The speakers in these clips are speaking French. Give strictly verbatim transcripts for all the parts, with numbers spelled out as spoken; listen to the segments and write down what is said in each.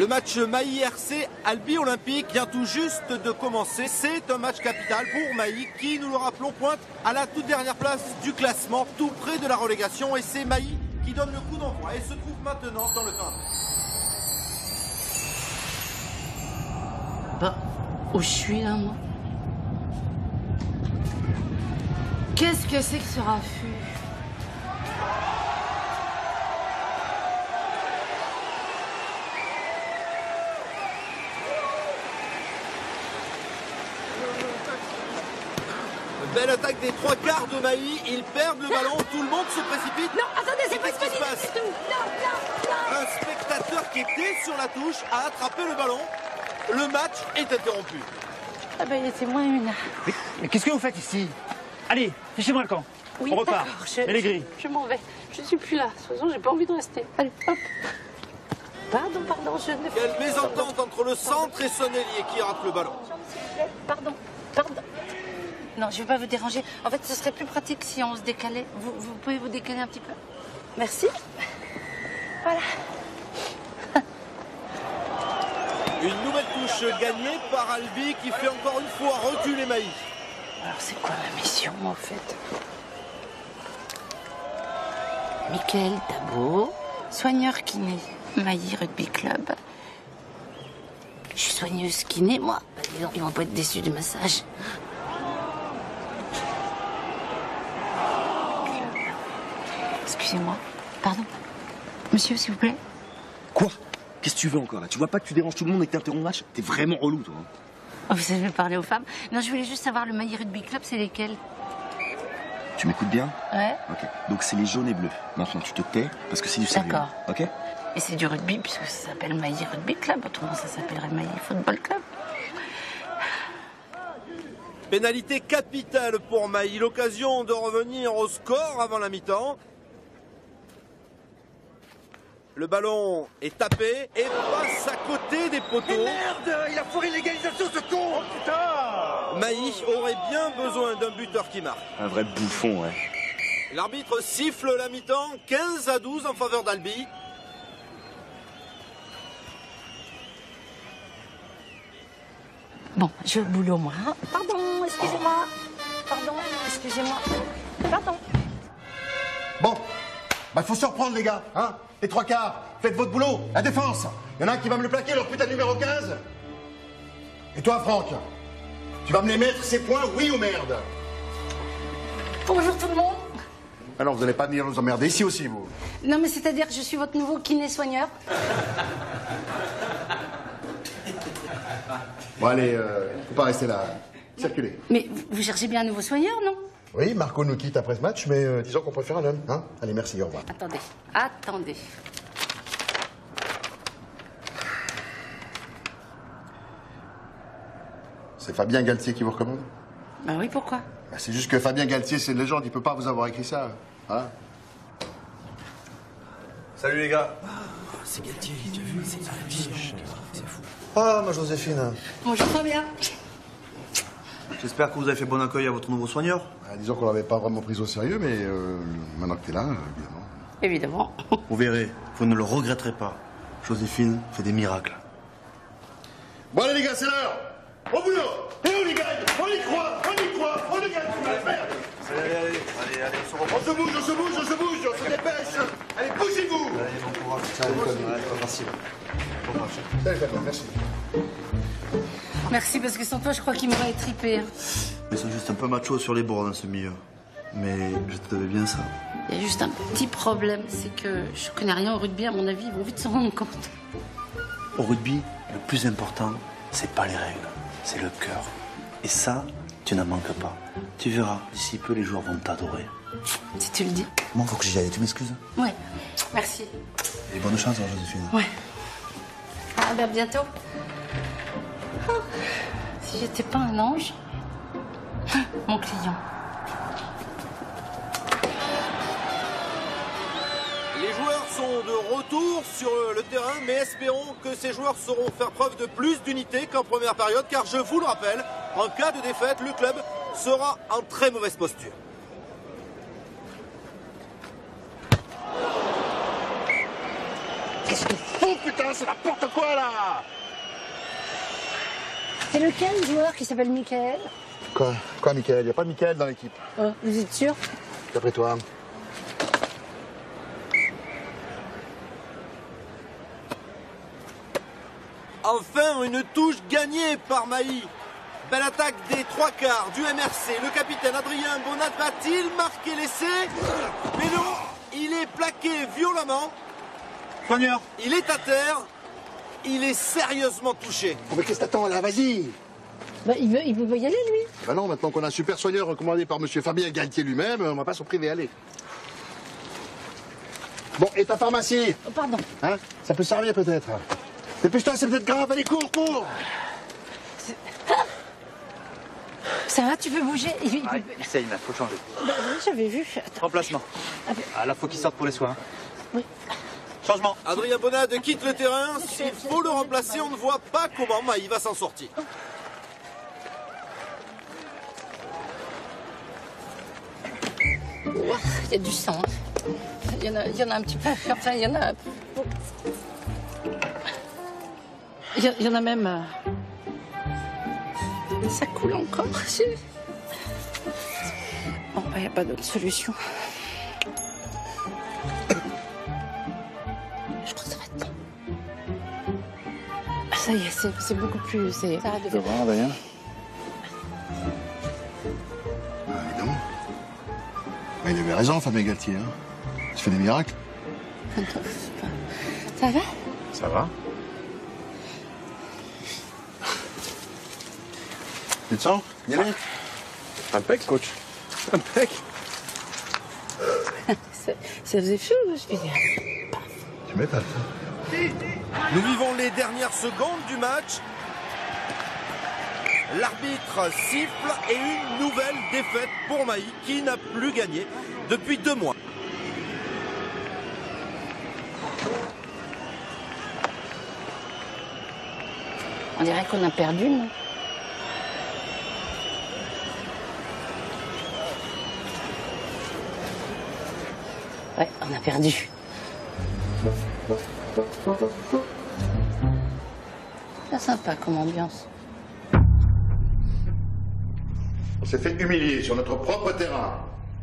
Le match Mailly R C Albi Olympique vient tout juste de commencer. C'est un match capital pour Mailly qui, nous le rappelons, pointe à la toute dernière place du classement, tout près de la relégation. Et c'est Mailly qui donne le coup d'envoi et se trouve maintenant dans le temps. Bah, où je suis là, moi? Qu'est-ce que c'est que ce raffut? Belle attaque des trois quarts de Mailly, ils perdent le ballon, tout le monde se précipite. Non, attendez, c'est pas ce qui que se passe. du tout. Non, non, non. Un spectateur qui était sur la touche a attrapé le ballon. Le match est interrompu. Ah ben, c'est moins une. Mais, mais qu'est-ce que vous faites ici? Allez, fichez-moi le camp. Oui, on repart. Je, Et les grilles. Je, je m'en vais. Je suis plus là. De toute façon, j'ai pas envie de rester. Allez, hop. Pardon, pardon, je ne... Quelle mésentente entre le centre et son ailier qui rate le ballon. Pardon, pardon. Non, je ne vais pas vous déranger. En fait, ce serait plus pratique si on se décalait. Vous, vous pouvez vous décaler un petit peu? Merci. Voilà. Une nouvelle touche gagnée par Albi qui fait encore une fois reculer Mailly. Alors, c'est quoi ma mission, en fait? Michael Tabot, soigneur kiné, Mailly Rugby Club. Je suis soigneuse kiné, moi. Bah, dis donc, ils vont pas être déçus du massage. Excusez-moi. Pardon. Monsieur, s'il vous plaît. Quoi? Qu'est-ce que tu veux encore là? Tu vois pas que tu déranges tout le monde et que t'interromps le match? T'es vraiment relou, toi. Oh, vous savez parler aux femmes? Non, je voulais juste savoir, le Mailly Rugby Club, c'est lesquels? Tu m'écoutes bien? Ouais. Ok. Donc c'est les jaunes et bleus. Maintenant, tu te tais parce que c'est du sérieux. D'accord. Ok? Et c'est du rugby, puisque ça s'appelle Mailly Rugby Club. Autrement, ça s'appellerait Mailly Football Club. Pénalité capitale pour Mailly. L'occasion de revenir au score avant la mi-temps. Le ballon est tapé et passe à côté des poteaux. Mais merde, il a foiré l'égalisation, ce con. Oh putain. Mailly aurait bien besoin d'un buteur qui marque. Un vrai bouffon, ouais. L'arbitre siffle la mi-temps, quinze à douze en faveur d'Albi. Bon, je vais au boulot, moi. Hein. Pardon, excusez-moi. Pardon, excusez-moi. Pardon. Bon, bah faut se reprendre, les gars, hein. Les trois quarts, faites votre boulot, la défense. Il y en a un qui va me le plaquer, leur putain de numéro quinze. Et toi, Franck, tu vas me les mettre, ces points, oui ou merde? Bonjour tout le monde. Alors, vous n'allez pas venir nous emmerder ici aussi, vous? Non, mais c'est-à-dire que je suis votre nouveau kiné-soigneur. Bon, allez, euh, faut pas rester là. Circulez. Mais vous cherchez bien un nouveau soigneur, non? Oui, Marco nous quitte après ce match, mais euh, disons qu'on préfère un homme, hein. Allez, merci, au revoir. Attendez, attendez. C'est Fabien Galtier qui vous recommande? Bah oui, pourquoi? Bah, c'est juste que Fabien Galtier, c'est une légende, il peut pas vous avoir écrit ça. Hein? Salut les gars. C'est Galtier, tu as vu, c'est une affiche. C'est fou. Ah, ma Joséphine. Bonjour Fabien. J'espère que vous avez fait bon accueil à votre nouveau soigneur. Ah, disons qu'on l'avait pas vraiment pris au sérieux, mais euh, maintenant que t'es là, euh, évidemment. Évidemment. Vous verrez, vous ne le regretterez pas. Joséphine fait des miracles. Bon, allez, les gars, c'est l'heure. Au boulot. Et on y gagne. On y croit. On y croit. On y gagne. Tu vas le faire. Allez, allez, allez, allez, allez, on se reprend. On se bouge, on se bouge, on se bouge. On se dépêche. Allez, bougez-vous. Allez, bon courage. Ça va, c'est pas facile. Bon courage. Salut, Fabien, merci. Merci, parce que sans toi, je crois qu'il m'aurait étripé. Hein. Ils sont juste un peu machos sur les bords dans ce milieu. Mais je te devais bien ça. Il y a juste un petit problème, c'est que je connais rien au rugby, à mon avis, ils vont vite s'en rendre compte. Au rugby, le plus important, c'est pas les règles, c'est le cœur. Et ça, tu n'en manques pas. Tu verras, d'ici peu, les joueurs vont t'adorer. Si tu le dis. Moi, faut que j'y aille, tu m'excuses? Ouais, merci. Et bonne chance, hein, Joséphine. Ouais. Ah, ben bientôt. Ah, si j'étais pas un ange, mon client. Les joueurs sont de retour sur le terrain, mais espérons que ces joueurs sauront faire preuve de plus d'unité qu'en première période, car je vous le rappelle, en cas de défaite, le club sera en très mauvaise posture. Qu'est-ce que vous faites? putain, c'est n'importe quoi, là. C'est lequel joueur qui s'appelle Michael? Quoi Quoi, Michael? Il n'y a pas de Michael dans l'équipe. Oh, vous êtes sûr? D'après toi. Enfin, une touche gagnée par Mailly. Belle attaque des trois quarts du M R C. Le capitaine Adrien Bonat va-t-il marquer l'essai? Mais non, il est plaqué violemment. Soigneur. Il est à terre. Il est sérieusement touché. Oh, mais qu'est-ce que t'attends, là? Vas-y. Bah, il veut, il veut pas y aller, lui. Bah non, maintenant qu'on a un super soigneur recommandé par monsieur Fabien Galtier lui-même, on va pas s'en priver, allez. Bon, et ta pharmacie? Oh, pardon. Hein? Ça peut servir, peut-être. Dépêche-toi, c'est peut-être grave. Allez, cours, cours. Ça va, tu peux bouger? Il- il- Ah, essaye, là, faut changer. Bah, oui, j'avais vu. Attends. Remplacement. Ah, là, faut qu'il sorte pour les soins. Oui. Changement. Adrien Bonat quitte le terrain. S'il faut le remplacer, on ne voit pas comment Mailly va s'en sortir. Ouah, il y a du sang. hein. Il y en a, il y en a un petit peu. Enfin, il y en a. Il y, a- il y en a même. euh, Ça coule encore. c'est- Bon, il n'y a pas d'autre solution. Je crois que ça va être. Ah, ça y est, c'est c'est beaucoup plus. c'est- Ça arrête de Tu peux faire. voir, Adrien? Ah, évidemment. Bah, il avait raison, Fabien Galtier. Hein. Tu fais des miracles. Ça va? Ça va. Tu te sens? Y aller? Impec, coach. Impec. Ça, ça faisait fou, je veux dire. Tu m'étonnes. Nous vivons les dernières secondes du match. L'arbitre siffle et une nouvelle défaite pour Mailly qui n'a plus gagné depuis deux mois. On dirait qu'on a perdu, non? Ouais, on a perdu. C'est sympa comme ambiance. On s'est fait humilier sur notre propre terrain.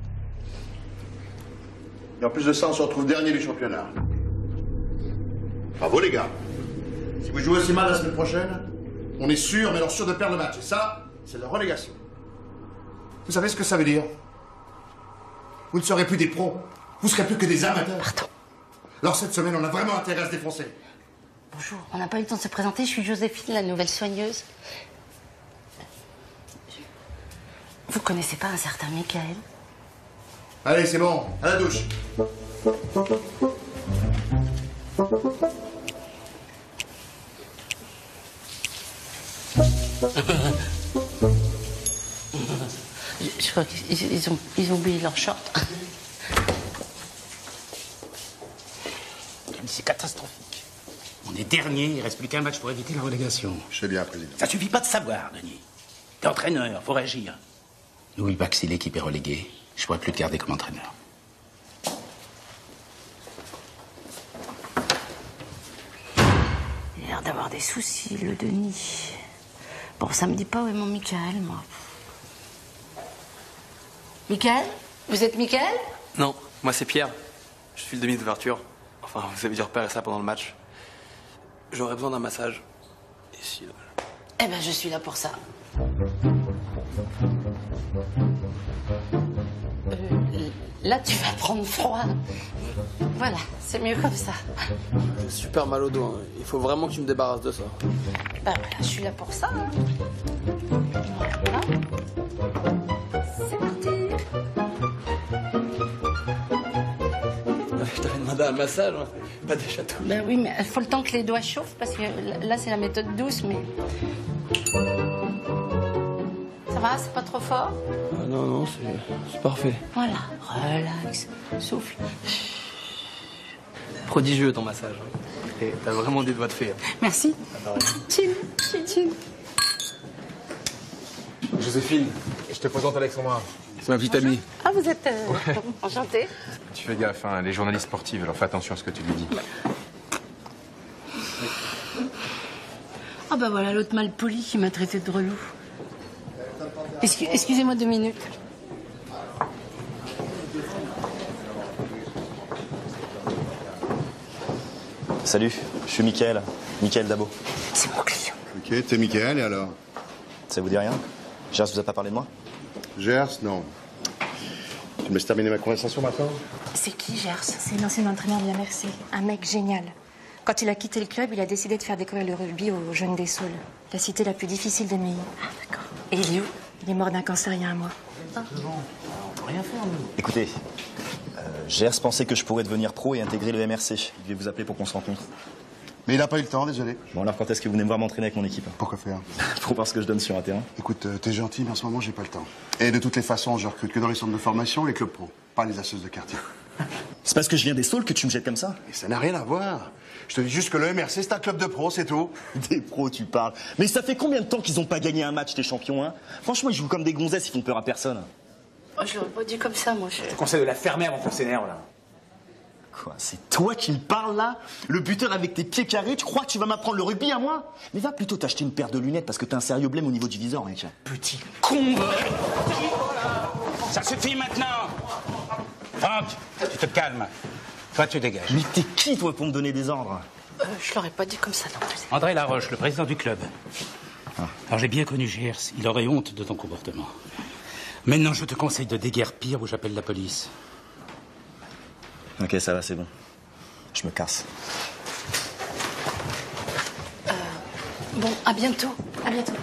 Et en plus de ça, on se retrouve dernier du championnat. Bravo les gars. Si vous jouez aussi mal la semaine prochaine, on est sûr, mais alors sûr de perdre le match. Et ça, c'est la relégation. Vous savez ce que ça veut dire? Vous ne serez plus des pros. Vous serez plus que des amateurs. Pardon. Alors cette semaine, on a vraiment intérêt à se défoncer. Bonjour, on n'a pas eu le temps de se présenter. Je suis Joséphine, la nouvelle soigneuse. Vous connaissez pas un certain Michael? Allez, c'est bon. À la douche. Je, je crois qu'ils ils ont, ils ont oublié leur short. C'est catastrophique. On est dernier, il reste plus qu'un match pour éviter la relégation. Je sais bien, président. Ça suffit pas de savoir, Denis. T'es entraîneur, faut réagir. N'oublie pas que si l'équipe est reléguée, je pourrais plus te garder comme entraîneur. Il a l'air d'avoir des soucis, le Denis. Bon, ça me dit pas où est mon Michael, moi. Michael? Vous êtes Michael? Non, moi c'est Pierre. Je suis le demi d'ouverture. Enfin, vous avez dû repérer ça pendant le match. J'aurais besoin d'un massage. Ici, là. Eh ben, je suis là pour ça. Euh, là, tu vas prendre froid. Voilà, c'est mieux comme ça. J'ai super mal au dos. Hein. Il faut vraiment que tu me débarrasses de ça. Ben voilà, je suis là pour ça. Hein. Voilà. C'est parti. Je t'avais demandé un massage, hein. Pas des châteaux. Ben oui, mais il faut le temps que les doigts chauffent parce que là, c'est la méthode douce, mais. Ça va, c'est pas trop fort? Ah non, non, c'est c'est parfait. Voilà, relax, souffle. Prodigieux ton massage. Hein. Et t'as vraiment des doigts de fée. Hein. Merci. Chill, chill, chill. Joséphine, je te présente Alexandra. C'est ma petite amie. Ah, vous êtes euh, enchantée. Tu fais gaffe, hein, les journalistes sportives, alors fais attention à ce que tu lui dis. bah voilà l'autre mal poli qui m'a traité de relou. Excu- Excusez-moi deux minutes. Salut, je suis Mickaël, Mickaël Dabo. C'est mon client. Ok, t'es Mickaël, et alors? Ça vous dit rien? Gers vous a pas parlé de moi? Gers, non. Tu me laisses terminer ma conversation maintenant? C'est qui, Gers? C'est l'ancien entraîneur de la Mercé. Un mec génial. Quand il a quitté le club, il a décidé de faire découvrir le rugby aux jeunes des Saules, la cité la plus difficile de Neuilly. Ah, d'accord. Et il est où? Il est mort d'un cancer il y a un mois. Ah. Rien faire, nous. Écoutez, euh, Gers pensait que je pourrais devenir pro et intégrer le M R C. Il devait vous appeler pour qu'on se rencontre. Mais il a pas eu le temps, désolé. Bon alors quand est-ce que vous venez me voir m'entraîner avec mon équipe? Pourquoi faire? Pour voir ce que je donne sur un terrain. Écoute, euh, t'es gentil, mais en ce moment, j'ai pas le temps. Et de toutes les façons, je recrute que dans les centres de formation et les clubs pro, pas les associations de quartier. C'est parce que je viens des Saules que tu me jettes comme ça? Et ça n'a rien à voir. Je te dis juste que le M R C, c'est un club de pro, c'est tout. Des pros, tu parles. Mais ça fait combien de temps qu'ils ont pas gagné un match, tes champions, hein? Franchement, ils jouent comme des gonzesses, ils font peur à personne. Oh, je l'aurais pas dit comme ça, moi. Je... Je te conseille de la fermer avant qu'on s'énerve, là. Quoi, c'est toi qui me parles, là? Le buteur avec tes pieds carrés, tu crois que tu vas m'apprendre le rugby à moi? Mais va plutôt t'acheter une paire de lunettes parce que t'as un sérieux blême au niveau du viseur, mec. Petit con! Ça suffit maintenant! Franck, tu te calmes. Toi, tu dégages. Mais t'es qui, toi, pour me donner des ordres? Euh, je l'aurais pas dit comme ça, non plus. André Laroche, le président du club. Ah. Alors, j'ai bien connu Gers. Il aurait honte de ton comportement. Maintenant, je te conseille de déguerpir ou j'appelle la police. Ok, ça va, c'est bon. Je me casse. Euh, bon, à bientôt. À bientôt.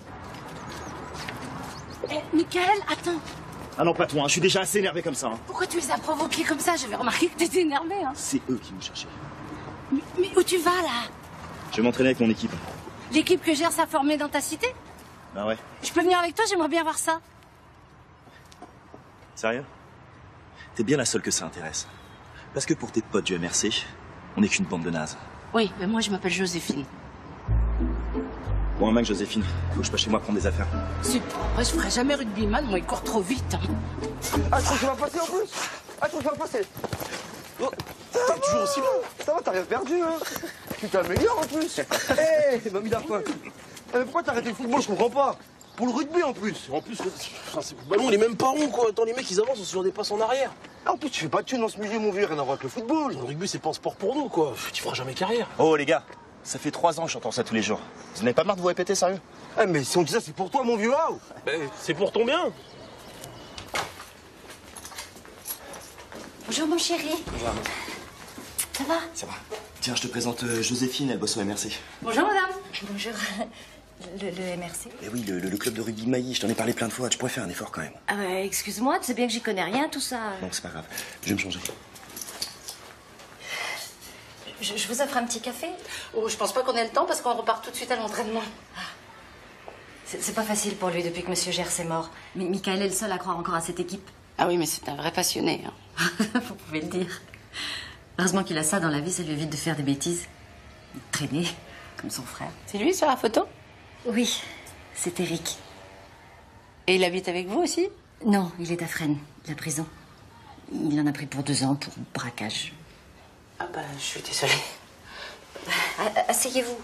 Eh, Mickaël, attends. Ah non, pas toi, hein. Je suis déjà assez énervé comme ça. Hein. Pourquoi tu les as provoqués comme ça? J'avais remarqué que t'étais énervé. Hein. C'est eux qui m'ont cherché. Mais, mais où tu vas, là? Je vais m'entraîner avec mon équipe. L'équipe que Gers a formée dans ta cité? Bah ouais. Je peux venir avec toi? J'aimerais bien voir ça. Sérieux? T'es bien la seule que ça intéresse. Parce que pour tes potes du M R C, on n'est qu'une bande de nazes. Oui, mais moi je m'appelle Joséphine. Bon, un mec, Joséphine, bouge pas chez moi prendre des affaires. C'est pas vrai, je ferai jamais rugbyman, moi il court trop vite. Hein. Ah, je crois qu'il va passer en plus. Ah, je crois qu'il va passer. Oh, t'es toujours aussi bon. Ça va, t'as rien perdu, hein. Tu t'améliores en plus. Hé, hey, mamie d'Arfan. Mais pourquoi t'as arrêté le football? Je comprends pas. Pour le rugby en plus. En plus, le ballon il est même pas rond quoi. Attends, les mecs ils avancent, on se sur des passes en arrière. Ah, en plus, tu fais pas de thunes dans ce milieu, mon vieux, rien à voir avec le football. Le rugby c'est pas un sport pour nous quoi. Tu feras jamais carrière. Oh les gars, ça fait trois ans que j'entends ça tous les jours. Vous n'avez pas marre de vous répéter, sérieux? Eh, mais si on dit ça, c'est pour toi, mon vieux. Ah, ben, c'est pour ton bien. Bonjour, mon chéri. Bonjour. Ça va? Ça va. Tiens, je te présente euh, Joséphine, elle bosse au M R C. Bonjour, madame. Bonjour. Le, le M R C? Eh oui, le, le, le club de rugby Mailly, je t'en ai parlé plein de fois, tu pourrais faire un effort quand même. Ah bah, excuse-moi, tu sais bien que j'y connais rien, tout ça. Non, c'est pas grave, je vais me changer. Je, je vous offre un petit café? Oh, je pense pas qu'on ait le temps parce qu'on repart tout de suite à l'entraînement. C'est c'est pas facile pour lui depuis que Monsieur Gers est mort. Mais Mickaël est le seul à croire encore à cette équipe. Ah oui, mais c'est un vrai passionné. Hein. Vous pouvez le dire. Heureusement qu'il a ça dans la vie, ça lui évite de faire des bêtises. De traîner, comme son frère. C'est lui sur la photo? Oui, c'est Eric. Et il habite avec vous aussi? Non, il est à Fresnes, la prison. Il en a pris pour deux ans pour braquage. Ah bah, je suis désolée. Asseyez-vous.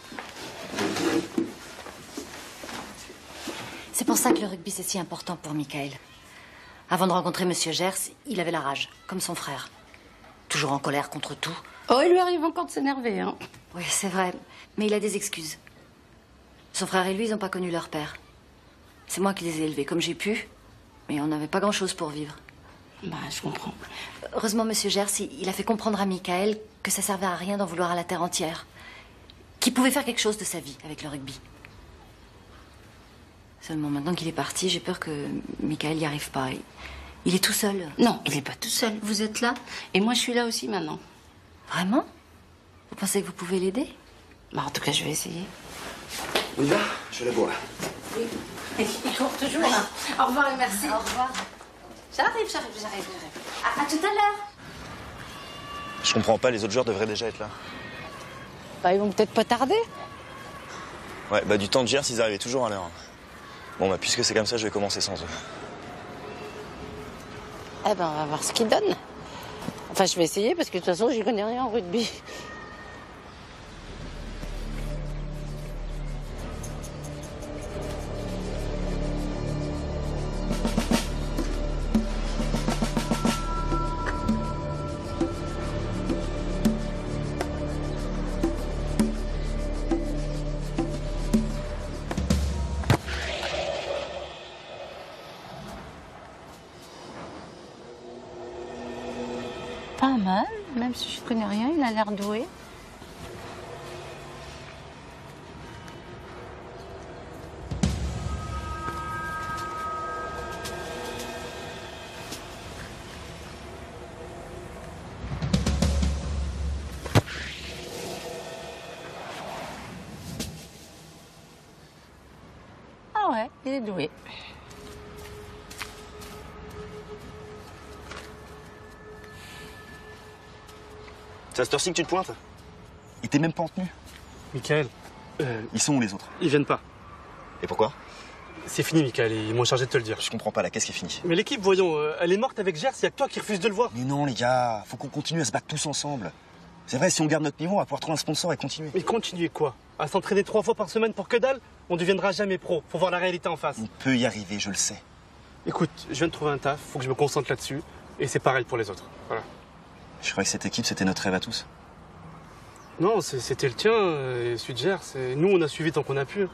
C'est pour ça que le rugby, c'est si important pour Mickaël. Avant de rencontrer Monsieur Gers, il avait la rage, comme son frère. Toujours en colère contre tout. Oh, il lui arrive encore de s'énerver, hein. Oui, c'est vrai. Mais il a des excuses. Son frère et lui, ils n'ont pas connu leur père. C'est moi qui les ai élevés comme j'ai pu. Mais on n'avait pas grand-chose pour vivre. Bah, je comprends. Heureusement, Monsieur Gers, il a fait comprendre à Mickaël que ça servait à rien d'en vouloir à la terre entière. Qu'il pouvait faire quelque chose de sa vie avec le rugby. Seulement maintenant qu'il est parti, j'ai peur que Mickaël n'y arrive pas. Il est tout seul. Non, il n'est pas tout seul. Vous êtes là. Et moi, je suis là aussi maintenant. Vraiment? Vous pensez que vous pouvez l'aider? Bah, en tout cas, je vais essayer. On y va? Je la bois. Oui. Il court toujours. Hein. Au revoir et merci. Au revoir. J'arrive, j'arrive, j'arrive, j'arrive. À, à tout à l'heure. Je comprends pas, les autres joueurs devraient déjà être là. Bah, ils vont peut-être pas tarder. Ouais, bah du temps de Gers, ils arrivaient toujours à l'heure. Bon, bah puisque c'est comme ça, je vais commencer sans eux. Eh ben, on va voir ce qu'ils donnent. Enfin, je vais essayer parce que de toute façon, j'y connais rien en rugby. Pas mal, même si je connais rien, il a l'air doué. Ah ouais, il est doué. C'est à cette heure-ci que tu te pointes? Et t'es même pas en tenue? Michael. Euh, Ils sont où les autres? Ils viennent pas. Et pourquoi? C'est fini, Michael, ils m'ont chargé de te le dire. Je comprends pas là, qu'est-ce qui est fini? Mais l'équipe, voyons, euh, elle est morte avec Gers, y'a que toi qui refuses de le voir. Mais non les gars, faut qu'on continue à se battre tous ensemble. C'est vrai, si on garde notre niveau, on va pouvoir trouver un sponsor et continuer. Mais continuer quoi? À s'entraîner trois fois par semaine pour que dalle? On deviendra jamais pro, faut voir la réalité en face. On peut y arriver, je le sais. Écoute, je viens de trouver un taf, faut que je me concentre là-dessus. Et c'est pareil pour les autres, voilà. Je croyais que cette équipe, c'était notre rêve à tous. Non, c'était le tien, et celui de Gers. Et nous, on a suivi tant qu'on a pu.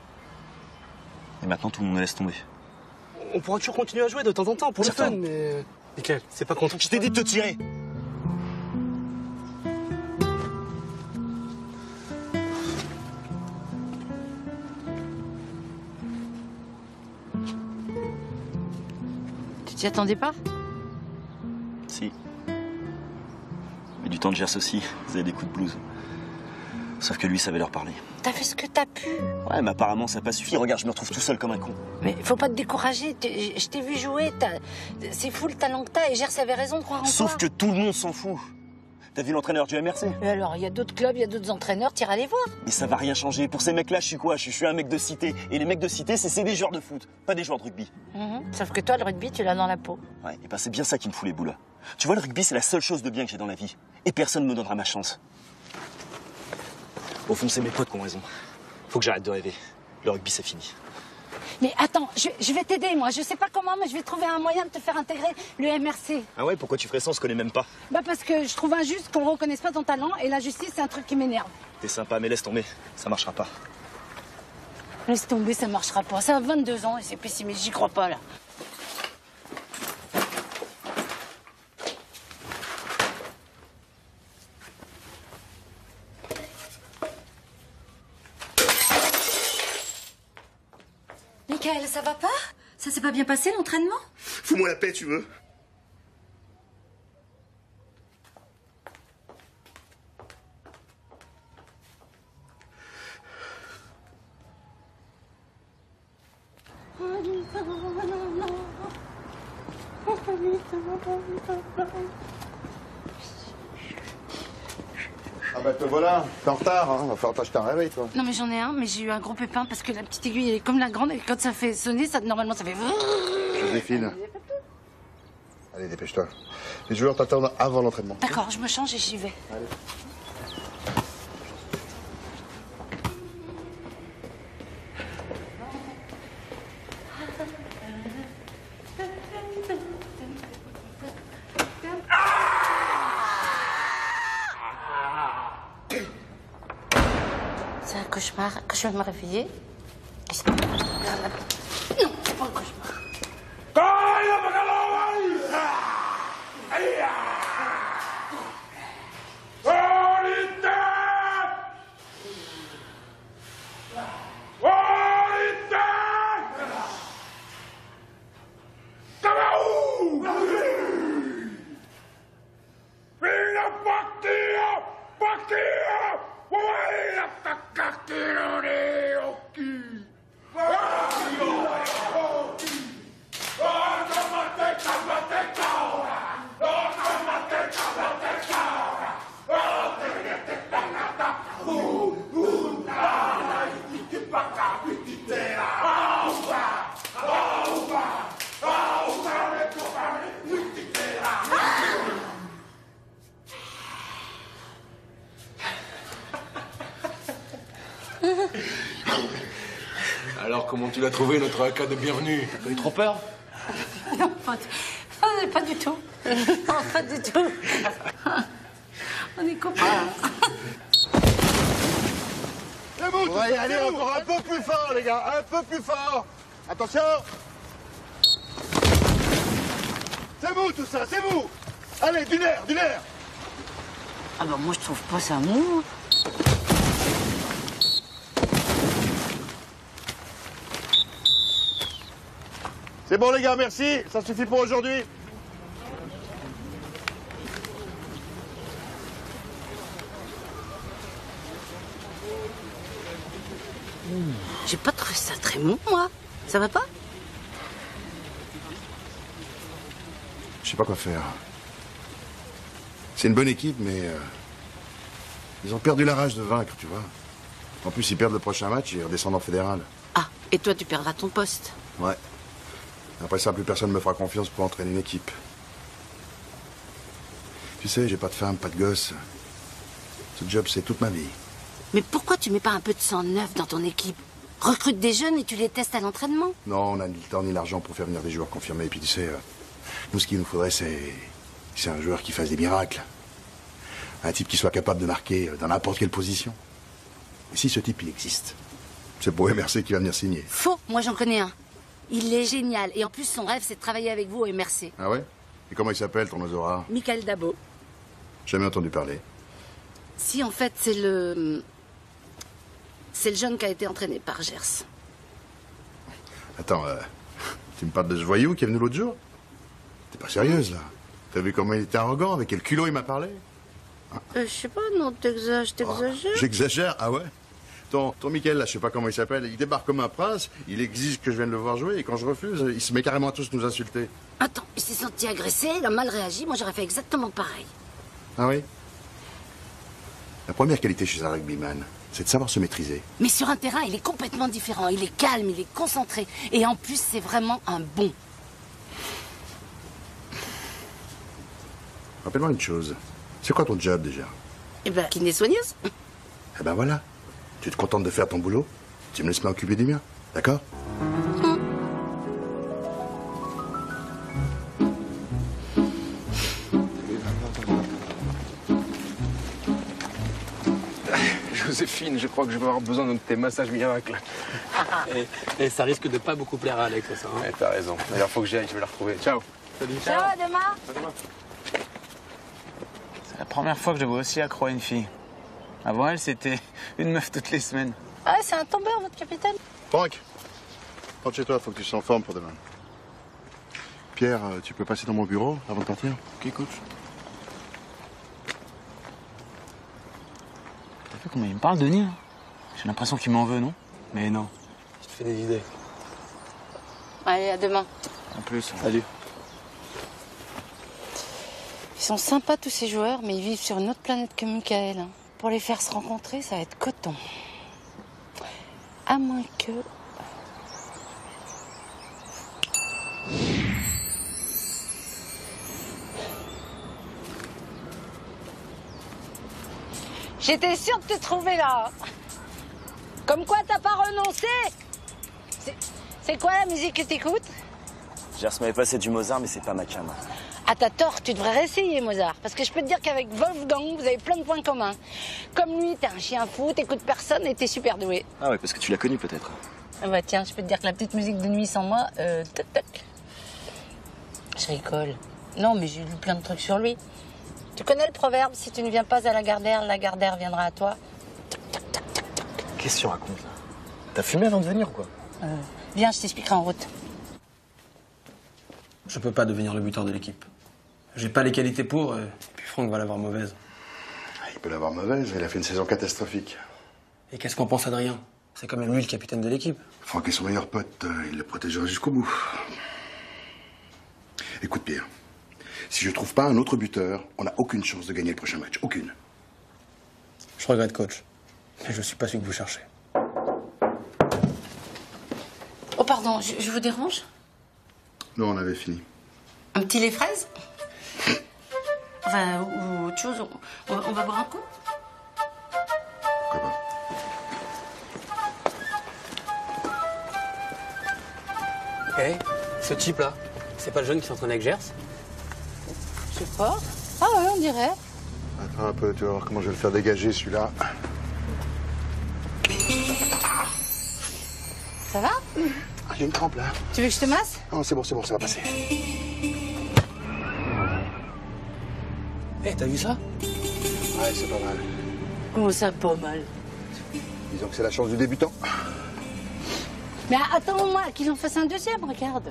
Et maintenant, tout le monde me laisse tomber. On pourra toujours continuer à jouer de temps en temps, pour le fun, mais... Michael, c'est pas contre... Je t'ai dit de te tirer. Tu t'y attendais pas? Si. Mais du temps de Gers aussi, ils avaient des coups de blues. Sauf que lui savait leur parler. T'as fait ce que t'as pu. Ouais, mais apparemment ça n'a pas suffi. Regarde, je me retrouve tout seul comme un con. Mais faut pas te décourager. Je t'ai vu jouer. C'est fou le talent que t'as. Et Gers avait raison de croire en toi. Sauf que tout le monde s'en fout. T'as vu l'entraîneur du M R C? Et alors, il y a d'autres clubs, il y a d'autres entraîneurs. T'iras les voir. Mais ça va rien changer. Pour ces mecs-là, je suis quoi? Je suis un mec de cité. Et les mecs de cité, c'est des joueurs de foot, pas des joueurs de rugby. Mmh. Sauf que toi, le rugby, tu l'as dans la peau. Ouais, et ben c'est bien ça qui me fout les boules. Tu vois, le rugby, c'est la seule chose de bien que j'ai dans la vie. Et personne ne me donnera ma chance. Au fond, c'est mes potes qui ont raison. Faut que j'arrête de rêver. Le rugby, c'est fini. Mais attends, je, je vais t'aider, moi. Je sais pas comment, mais je vais trouver un moyen de te faire intégrer le M R C. Ah ouais, pourquoi tu ferais ça? On se connaît même pas. Bah parce que je trouve injuste qu'on reconnaisse pas ton talent, et la justice, c'est un truc qui m'énerve. T'es sympa, mais laisse tomber. Ça marchera pas. Laisse tomber, ça marchera pas. Ça a vingt-deux ans et c'est pessimiste, j'y crois pas, là. Michael, ça va pas? Ça s'est pas bien passé, l'entraînement? Fous-moi la paix, tu veux? Ah bah te voilà, t'es en retard, hein. Va falloir t'acheter un réveil, toi. Non mais j'en ai un, mais j'ai eu un gros pépin parce que la petite aiguille elle est comme la grande et quand ça fait sonner, ça normalement ça fait... Joséphine. Allez, dépêche-toi. Les joueurs t'attendent avant l'entraînement. D'accord, je me change et j'y vais. Allez. C'est un cauchemar. Quand je vais me réveiller... Non, c'est pas un cauchemar. Alors, comment tu l'as trouvé, notre A K de bienvenue? T'as pas eu trop peur? Non, pas, pas, pas du tout. Non, pas du tout. On est copains. C'est bon, ouais, allez, encore un peu plus fort, les gars, un peu plus fort. Attention. C'est vous, tout ça, c'est vous. Allez, d'une heure, d'une heure. Ah bah moi je trouve pas ça mou. C'est bon les gars, merci. Ça suffit pour aujourd'hui. J'ai pas trouvé ça très mou, moi. Ça va pas? Je sais pas quoi faire. C'est une bonne équipe, mais... euh, ils ont perdu la rage de vaincre, tu vois. En plus, ils perdent le prochain match, ils redescendent en fédéral. Ah, et toi tu perdras ton poste. Ouais. Après ça, plus personne me fera confiance pour entraîner une équipe. Tu sais, j'ai pas de femme, pas de gosse. Ce job, c'est toute ma vie. Mais pourquoi tu mets pas un peu de sang neuf dans ton équipe? Recrute des jeunes et tu les testes à l'entraînement. Non, on n'a ni le temps ni l'argent pour faire venir des joueurs confirmés. Et puis tu sais, euh, nous, ce qu'il nous faudrait, c'est... c'est un joueur qui fasse des miracles. Un type qui soit capable de marquer dans n'importe quelle position. Et si ce type, il existe, c'est pour M R C qui va venir signer. Faux, moi j'en connais un. Il est génial. Et en plus, son rêve, c'est de travailler avec vous au M R C. Ah ouais? Et comment il s'appelle, ton Ozora? Michael Dabo. Jamais entendu parler. Si, en fait, c'est le... C'est le jeune qui a été entraîné par Gers. Attends, euh, tu me parles de ce voyou qui est venu l'autre jour? T'es pas sérieuse, là? T'as vu comment il était arrogant? Avec quel culot il m'a parlé? Euh, je sais pas, non, t'exagères, t'exagères. Oh, j'exagère? Ah ouais? Ton, ton Michael, là, je sais pas comment il s'appelle, il débarque comme un prince, il exige que je vienne le voir jouer, et quand je refuse, il se met carrément à tous nous insulter. Attends, il s'est senti agressé, il a mal réagi, moi j'aurais fait exactement pareil. Ah oui? La première qualité chez un rugbyman, c'est de savoir se maîtriser. Mais sur un terrain, il est complètement différent, il est calme, il est concentré, et en plus, c'est vraiment un bon. Rappelle-moi une chose, c'est quoi ton job déjà? Eh ben, kiné soigneuse. Eh ben voilà. Tu te contentes de faire ton boulot, tu me laisses m'occuper du mien, d'accord? Joséphine, je crois que je vais avoir besoin de tes massages miracles. et, et ça risque de pas beaucoup plaire à Alex, ça. Hein. Ouais, t'as raison. D'ailleurs, faut que j'y aille, je vais la retrouver. Ciao. Salut. Ciao, à demain. À demain. C'est la première fois que je vois aussi accro à une fille. Avant elle, c'était une meuf toutes les semaines. Ah, c'est un tombeur, votre capitaine. Franck, rentre chez toi, faut que tu sois en forme pour demain. Pierre, tu peux passer dans mon bureau avant de partir? Ok, coach. T'as vu comment il me parle, Denis? J'ai l'impression qu'il m'en veut, non? Mais non, tu te fais des idées. Allez, à demain. En plus. Salut. Ils sont sympas tous ces joueurs, mais ils vivent sur une autre planète que Michael. Pour les faire se rencontrer, ça va être coton. À moins que... J'étais sûre de te trouver là. Comme quoi t'as pas renoncé? C'est quoi la musique que t'écoutes? Gers m'avait passé du Mozart, mais c'est pas ma cam. Ah, t'as tort, tu devrais réessayer Mozart. Parce que je peux te dire qu'avec Wolfgang, vous avez plein de points communs. Comme lui, t'es un chien fou, t'écoutes personne et t'es super doué. Ah ouais, parce que tu l'as connu peut-être. Ah bah tiens, je peux te dire que la petite musique de nuit sans moi, euh, toc toc. Je rigole. Non, mais j'ai lu plein de trucs sur lui. Tu connais le proverbe, si tu ne viens pas à la Gardère, la Gardère viendra à toi. Qu'est-ce que tu racontes là? T'as fumé avant de venir ou quoi? euh, Viens, je t'expliquerai en route. Je peux pas devenir le buteur de l'équipe. J'ai pas les qualités pour, et puis Franck va l'avoir mauvaise. Il peut l'avoir mauvaise, il a fait une saison catastrophique. Et qu'est-ce qu'on pense d'Adrien? C'est quand même lui le capitaine de l'équipe. Franck est son meilleur pote, il le protégera jusqu'au bout. Écoute Pierre, si je trouve pas un autre buteur, on n'a aucune chance de gagner le prochain match. Aucune. Je regrette, coach. Mais je suis pas celui que vous cherchez. Oh pardon, je, je vous dérange? Non, on avait fini. Un petit lait fraise? Enfin, ou, ou autre chose, on, on va boire un coup? Pourquoi pas? Hé, hey, ce type-là, c'est pas le jeune qui s'entraîne avec Gers? Je sais pas. Ah ouais, on dirait. Attends un peu, tu vas voir comment je vais le faire dégager celui-là. Ça va? Ah, il y a une crampe là. Tu veux que je te masse? Non, c'est bon, c'est bon, ça va passer. Eh, t'as vu ça? Ouais, c'est pas mal. Comment ça, pas mal? Disons que c'est la chance du débutant. Mais attends-moi, qu'ils en fassent un deuxième, regarde.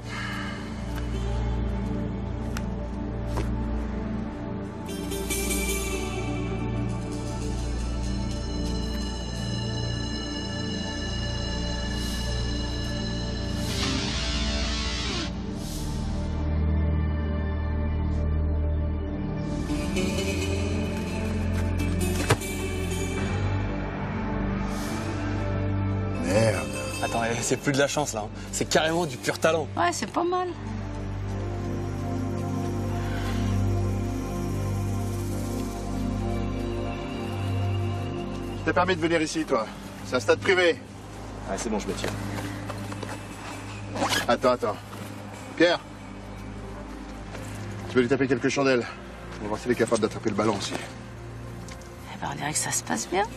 Merde. Attends, eh, c'est plus de la chance là. Hein. C'est carrément du pur talent. Ouais, c'est pas mal. Je t'ai permis de venir ici, toi. C'est un stade privé. Ah, c'est bon, je me tiens. Attends, attends. Pierre, tu veux lui taper quelques chandelles? On va voir s'il est capable d'attraper le ballon aussi. Eh ben, on dirait que ça se passe bien.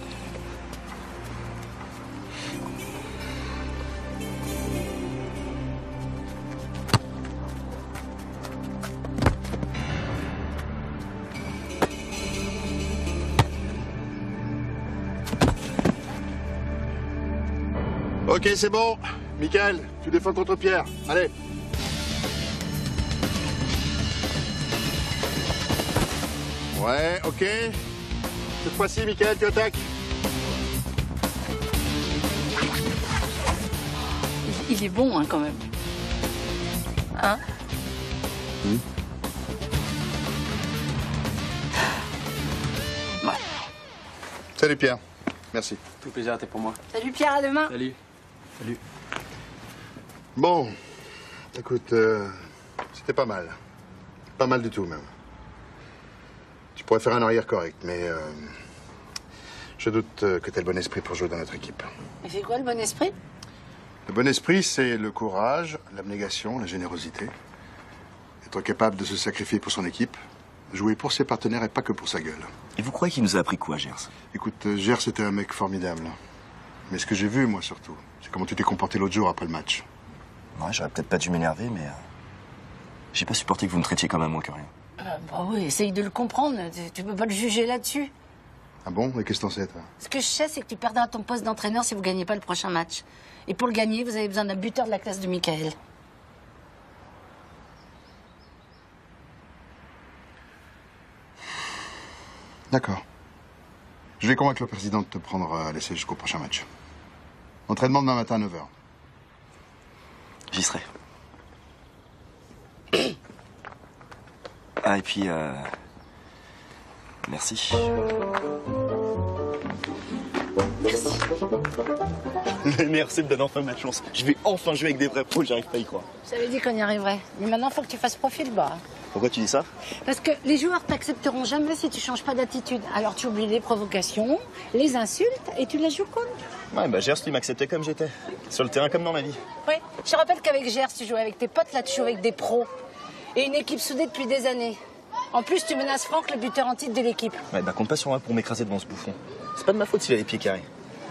Ok, c'est bon. Michael, tu défends contre Pierre. Allez. Ouais, ok. Cette fois-ci, Michael, tu attaques. Il est bon, hein, quand même. Hein? Mmh. Ouais. Salut, Pierre. Merci. Tout plaisir, t'es pour moi. Salut Pierre, à demain. Salut. Salut. Bon, écoute, euh, c'était pas mal. Pas mal du tout, même. Tu pourrais faire un arrière correct, mais euh, je doute euh, que tu aies le bon esprit pour jouer dans notre équipe. Et c'est quoi le bon esprit? Le bon esprit, c'est le courage, l'abnégation, la générosité. Être capable de se sacrifier pour son équipe, jouer pour ses partenaires et pas que pour sa gueule. Et vous croyez qu'il nous a appris quoi, Gers? Écoute, euh, Gers était un mec formidable. Mais ce que j'ai vu, moi, surtout, c'est comment tu t'es comporté l'autre jour après le match. Ouais, j'aurais peut-être pas dû m'énerver, mais... Euh, j'ai pas supporté que vous me traitiez comme un moins que rien. Euh, bah oui, essaye de le comprendre. Tu, tu peux pas le juger là-dessus. Ah bon? Et qu'est-ce que t'en sais, toi? Ce que je sais, c'est que tu perdras ton poste d'entraîneur si vous gagnez pas le prochain match. Et pour le gagner, vous avez besoin d'un buteur de la classe de Michael. D'accord. Je vais convaincre le président de te prendre à l'essai jusqu'au prochain match. Entraînement demain matin à neuf heures. J'y serai. Ah, et puis, euh... merci. Merci. Le M R C me donne enfin ma chance. Je vais enfin jouer avec des vrais pros, j'arrive pas à y croire. Je t'avais dit qu'on y arriverait. Mais maintenant, faut que tu fasses profil bas. Pourquoi tu dis ça? Parce que les joueurs t'accepteront jamais si tu changes pas d'attitude. Alors tu oublies les provocations, les insultes et tu les joues cool. Ouais, bah Gers, lui, m'acceptait comme j'étais. Sur le terrain comme dans la vie. Oui, je te rappelle qu'avec Gers, tu jouais avec tes potes, là tu joues avec des pros. Et une équipe soudée depuis des années. En plus, tu menaces Franck, le buteur en titre de l'équipe. Ouais, bah compte pas sur moi pour m'écraser devant ce bouffon. C'est pas de ma faute s'il a les pieds carrés.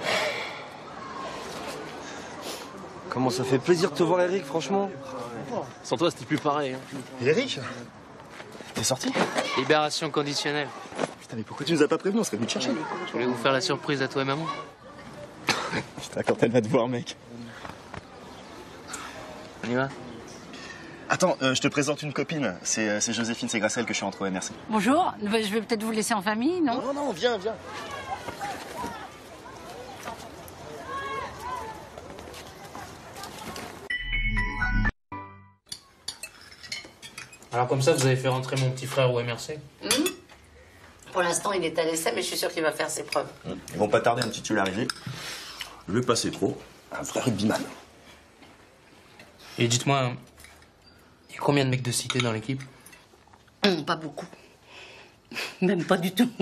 Comment ça fait plaisir de te voir, Eric, franchement. Sans toi, c'était plus pareil. Hein. Et Eric? T'es sorti? Libération conditionnelle. Putain, mais pourquoi tu nous as pas prévenus? On serait venu te chercher. Je voulais vous faire la surprise à toi et maman. Putain, quand elle va te voir, mec. On y va? Attends, euh, je te présente une copine. C'est euh, c'est Joséphine, c'est grâce à elle que je suis rentré au M R C. Bonjour, je vais peut-être vous laisser en famille, non? Non, non, viens, viens. Alors comme ça, vous avez fait rentrer mon petit frère au M R C? Mmh. Pour l'instant, il est à l'essai, mais je suis sûre qu'il va faire ses preuves. Mmh. Ils vont pas tarder à me titulariser. Je vais passer trop. Un vrai rugbyman. Et dites-moi, il y a combien de mecs de cité dans l'équipe? Mmh, pas beaucoup. Même pas du tout.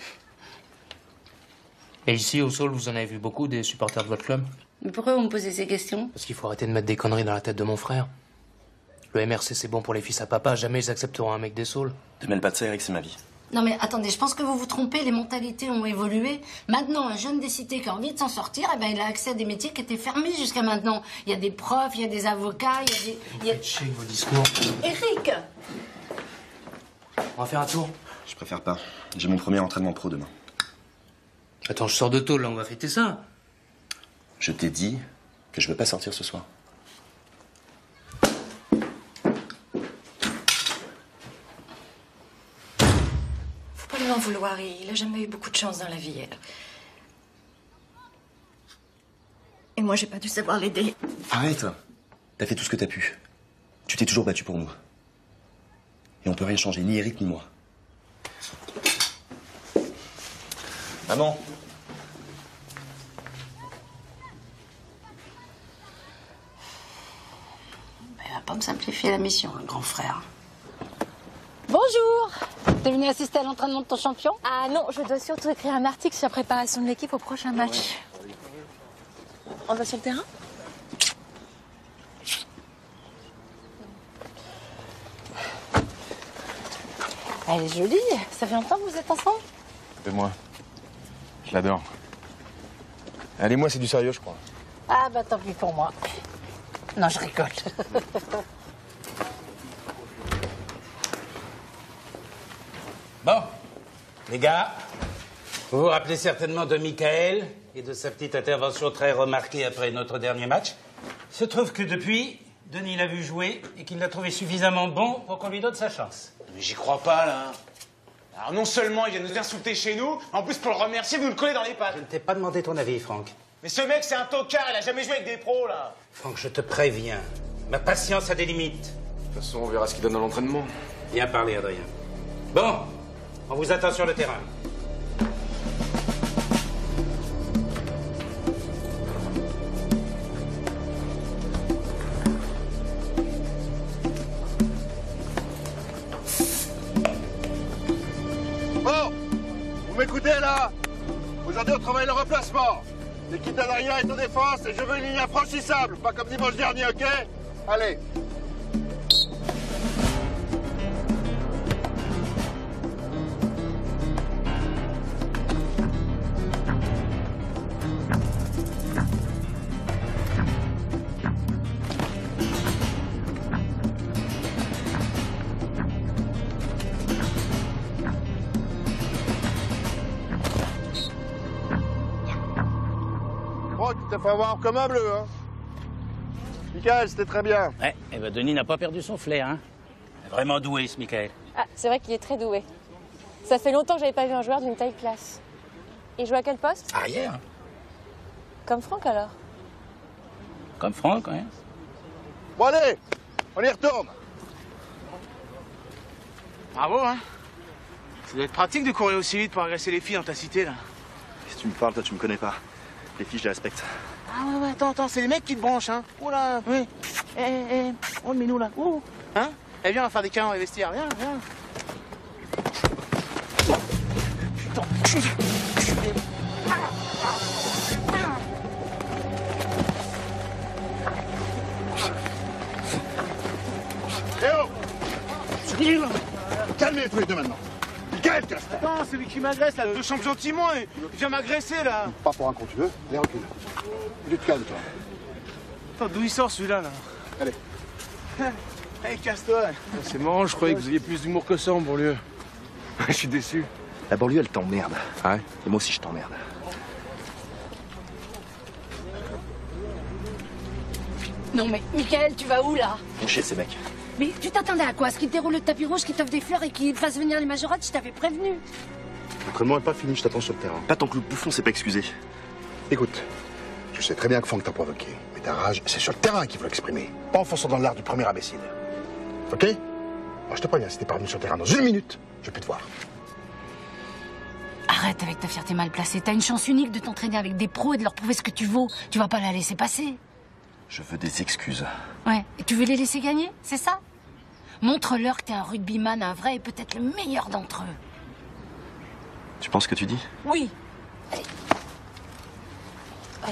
Et ici, au Saule, vous en avez vu beaucoup des supporters de votre club? Mais pourquoi vous me posez ces questions? Parce qu'il faut arrêter de mettre des conneries dans la tête de mon frère. Le M R C, c'est bon pour les fils à papa. Jamais ils accepteront un mec des Saules. Te mêle pas de ça, Eric, c'est ma vie. Non mais attendez, je pense que vous vous trompez, les mentalités ont évolué. Maintenant, un jeune des cités qui a envie de s'en sortir, eh ben, il a accès à des métiers qui étaient fermés jusqu'à maintenant. Il y a des profs, il y a des avocats, il y a des... Il y a... Faites chier vos discours. Eric! On va faire un tour. Je préfère pas. J'ai mon premier entraînement pro demain. Attends, je sors de tôle, là, on va fêter ça. Je t'ai dit que je veux pas sortir ce soir. Faut pas lui en vouloir, il a jamais eu beaucoup de chance dans la vie. elle. Et moi, j'ai pas dû savoir l'aider. Arrête. T'as fait tout ce que t'as pu. Tu t'es toujours battu pour nous. Et on peut rien changer, ni Eric ni moi. Maman. Elle va pas me simplifier la mission, un grand frère. Bonjour. T'es venu assister à l'entraînement de ton champion? Ah non, je dois surtout écrire un article sur la préparation de l'équipe au prochain match. On va sur le terrain? Elle est jolie. Ça fait longtemps que vous êtes ensemble? Et moi, je l'adore. Allez, moi, c'est du sérieux, je crois. Ah bah tant pis pour moi. Non, je rigole. Bon, les gars, vous vous rappelez certainement de Michael et de sa petite intervention très remarquée après notre dernier match. Il se trouve que depuis, Denis l'a vu jouer et qu'il l'a trouvé suffisamment bon pour qu'on lui donne sa chance. Mais j'y crois pas, là. Alors non seulement il vient nous insulter chez nous, en plus pour le remercier, vous nous le collez dans les pattes. Je ne t'ai pas demandé ton avis, Franck. Mais ce mec, c'est un tocard, il a jamais joué avec des pros, là. Franck, je te préviens. Ma patience a des limites. De toute façon, on verra ce qu'il donne à l'entraînement. Bien parlé, Adrien. Bon, on vous attend sur le terrain. Bon, vous m'écoutez là? Aujourd'hui, on travaille le remplacement. L'équipe d'Adrien est en défense et je veux une ligne infranchissable, pas comme dimanche dernier, ok? Allez. Tu t'es fait avoir comme un bleu, hein. Michael, c'était très bien. Ouais, et ben Denis n'a pas perdu son flair, hein. Vraiment doué, ce Michael. Ah, c'est vrai qu'il est très doué. Ça fait longtemps que j'avais pas vu un joueur d'une taille classe. Il joue à quel poste? Arrière. Comme Franck alors. Comme Franck, ouais. Bon allez, on y retourne. Bravo, hein. Ça doit être pratique de courir aussi vite pour agresser les filles dans ta cité, là. Si tu me parles, toi, tu me connais pas. Les filles, je les respecte. Ah ouais, ouais, attends, attends, c'est les mecs qui te branchent, hein. Oh là, oui. Eh, eh, eh, oh le minou, là. Ouh, hein. Eh, viens, on va faire des câlins dans les vestiaires, viens, viens. Putain. Eh oh! Suffit, là. Calmez tous les deux maintenant. Michael, casse. Attends, c'est lui qui m'agresse, là, le champion Timon, il vient m'agresser, là. Pas pour un con, tu veux? Allez, recule. Tu te calmes, toi. Attends, d'où il sort, celui-là, là? Allez. Allez, casse-toi. C'est marrant, je croyais que vous aviez plus d'humour que ça en banlieue. Je suis déçu. La banlieue, elle t'emmerde. Ouais. Et moi aussi, je t'emmerde. Non mais, Michael, tu vas où là? Chez ces mecs. Mais tu t'attendais à quoi? Ce qu'ils te déroulent le tapis rouge, qu'ils t'offrent des fleurs et qu'ils fassent venir les majorettes? Je t'avais prévenu. L'entraînement n'est pas fini, je t'attends sur le terrain. Pas tant que le bouffon s'est pas excusé. Écoute, je sais très bien que Franck t'a provoqué, mais ta rage, c'est sur le terrain qu'il faut l'exprimer, pas en fonçant dans l'art du premier imbécile. Ok? Moi, je te préviens, si t'es pas revenu sur le terrain dans une minute, je vais plus te voir. Arrête avec ta fierté mal placée. T'as une chance unique de t'entraîner avec des pros et de leur prouver ce que tu vaux. Tu vas pas la laisser passer. Je veux des excuses. Ouais, et tu veux les laisser gagner, c'est ça? Montre-leur que t'es un rugbyman, un vrai et peut-être le meilleur d'entre eux. Tu penses ce que tu dis? Oui. Allez. Oh.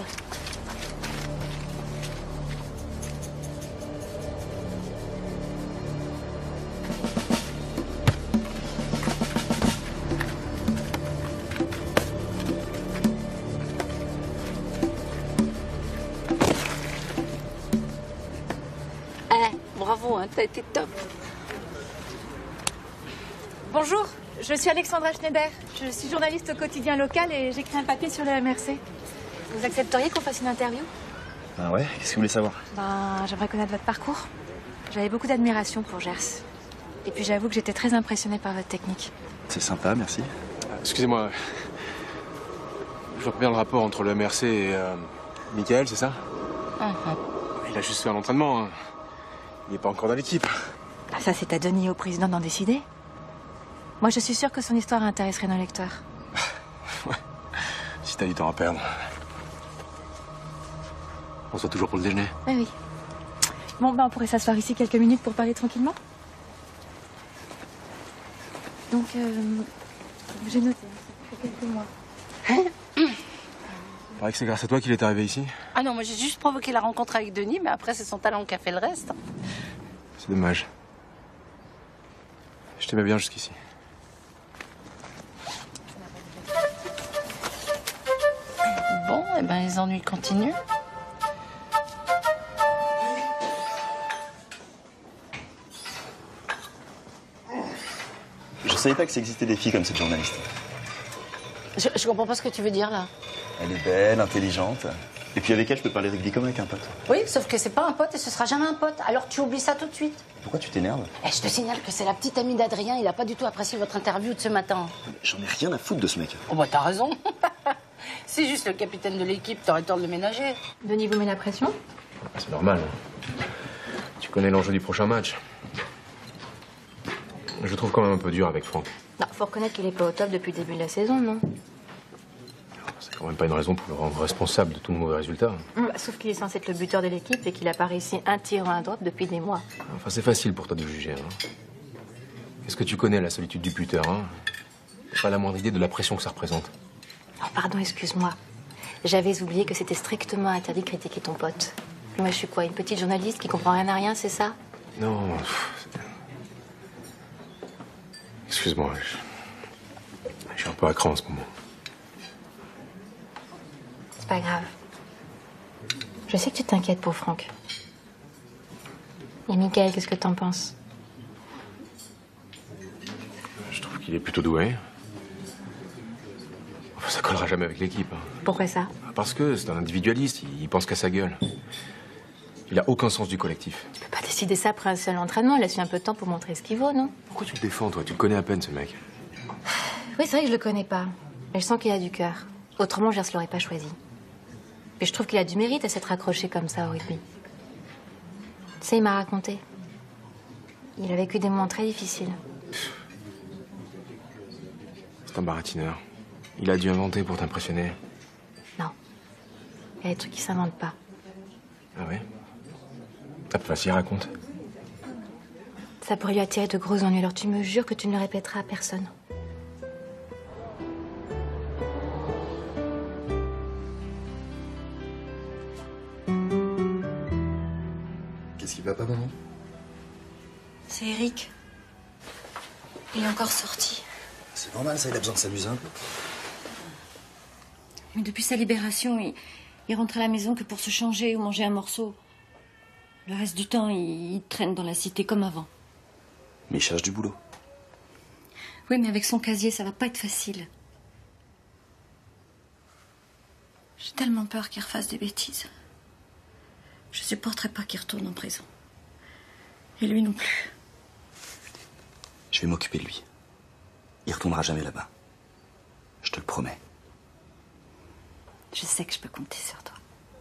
Eh, bravo, hein, t'as été top. Bonjour. Je suis Alexandra Schneider. Je suis journaliste au quotidien local et j'écris un papier sur le M R C. Vous accepteriez qu'on fasse une interview? Ah ouais? Qu'est-ce que vous voulez savoir? Ben, j'aimerais connaître votre parcours. J'avais beaucoup d'admiration pour Gers. Et puis j'avoue que j'étais très impressionnée par votre technique. C'est sympa, merci. Excusez-moi. Je vois bien le rapport entre le M R C et euh, Michael, c'est ça? Uh-huh. Il a juste fait un entraînement. Hein. Il n'est pas encore dans l'équipe. Ah, ça, c'est à Denis et au président d'en décider. Moi, je suis sûre que son histoire intéresserait nos lecteurs. Ouais. Si t'as du temps à perdre. On se voit toujours pour le déjeuner. Oui, oui. Bon, ben, on pourrait s'asseoir ici quelques minutes pour parler tranquillement. Donc, euh, j'ai noté, ça fait quelques mois. Il paraît que c'est grâce à toi qu'il est arrivé ici. Ah non, moi j'ai juste provoqué la rencontre avec Denis, mais après c'est son talent qui a fait le reste. C'est dommage. Je t'aimais bien jusqu'ici. Bon, et ben les ennuis continuent. Je savais pas que ça existait des filles comme cette journaliste. Je, je comprends pas ce que tu veux dire là. Elle est belle, intelligente. Et puis avec elle, je peux parler rugby comme avec un pote. Oui, sauf que c'est pas un pote et ce sera jamais un pote. Alors tu oublies ça tout de suite. Pourquoi tu t'énerves? Eh, je te signale que c'est la petite amie d'Adrien. Il a pas du tout apprécié votre interview de ce matin. J'en ai rien à foutre de ce mec. Oh bah t'as raison. C'est juste le capitaine de l'équipe, t'aurais tort de le ménager. Denis vous met la pression? C'est normal. Tu connais l'enjeu du prochain match. Je le trouve quand même un peu dur avec Franck. Non, faut reconnaître qu'il est pas au top depuis le début de la saison, non? C'est quand même pas une raison pour le rendre responsable de tout mauvais résultat. Bah, sauf qu'il est censé être le buteur de l'équipe et qu'il a pas réussi un tir ou un drop depuis des mois. Enfin, c'est facile pour toi de juger. Hein. Qu'est-ce que tu connais, la solitude du buteur, hein? T'as pas la moindre idée de la pression que ça représente. Oh, pardon, excuse-moi. J'avais oublié que c'était strictement interdit de critiquer ton pote. Moi, je suis quoi, une petite journaliste qui comprend rien à rien, c'est ça? Non. Excuse-moi. Je... je suis un peu à cran en ce moment. C'est pas grave. Je sais que tu t'inquiètes pour Franck. Et Michael, qu'est-ce que t'en penses? Je trouve qu'il est plutôt doué. Enfin, ça collera jamais avec l'équipe. Hein. Pourquoi ça? Parce que c'est un individualiste, il pense qu'à sa gueule. Il a aucun sens du collectif. Tu peux pas décider ça après un seul entraînement. Laisse-lui un peu de temps pour montrer ce qu'il vaut, non? Pourquoi tu le défends, toi? Tu le connais à peine, ce mec. Oui, c'est vrai que je le connais pas. Mais je sens qu'il a du cœur. Autrement, je ne l'aurais pas choisi. Et je trouve qu'il a du mérite à s'être accroché comme ça au rugby. Tu sais, il m'a raconté. Il a vécu des moments très difficiles. C'est un baratineur. Il a dû inventer pour t'impressionner. Non. Il y a des trucs qui s'inventent pas. Ah ouais? Ah, vas-y, raconte. Ça pourrait lui attirer de gros ennuis, alors tu me jures que tu ne le répéteras à personne. Qu'est-ce qui va pas, maman? C'est Eric. Il est encore sorti. C'est normal, ça, il a besoin de s'amuser un peu. Mais depuis sa libération, il, il rentre à la maison que pour se changer ou manger un morceau. Le reste du temps, il, il traîne dans la cité comme avant. Mais il cherche du boulot. Oui, mais avec son casier, ça va pas être facile. J'ai tellement peur qu'il refasse des bêtises. Je supporterais pas qu'il retourne en prison. Et lui non plus. Je vais m'occuper de lui. Il retournera jamais là-bas. Je te le promets. Je sais que je peux compter sur toi.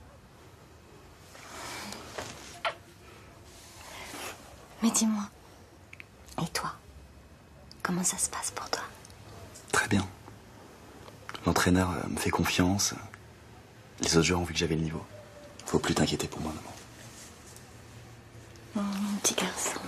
Mais dis-moi, et toi, comment ça se passe pour toi? Très bien. L'entraîneur euh, me fait confiance. Les autres joueurs ont vu que j'avais le niveau. Faut plus t'inquiéter pour moi, maman. Oh, mon petit garçon.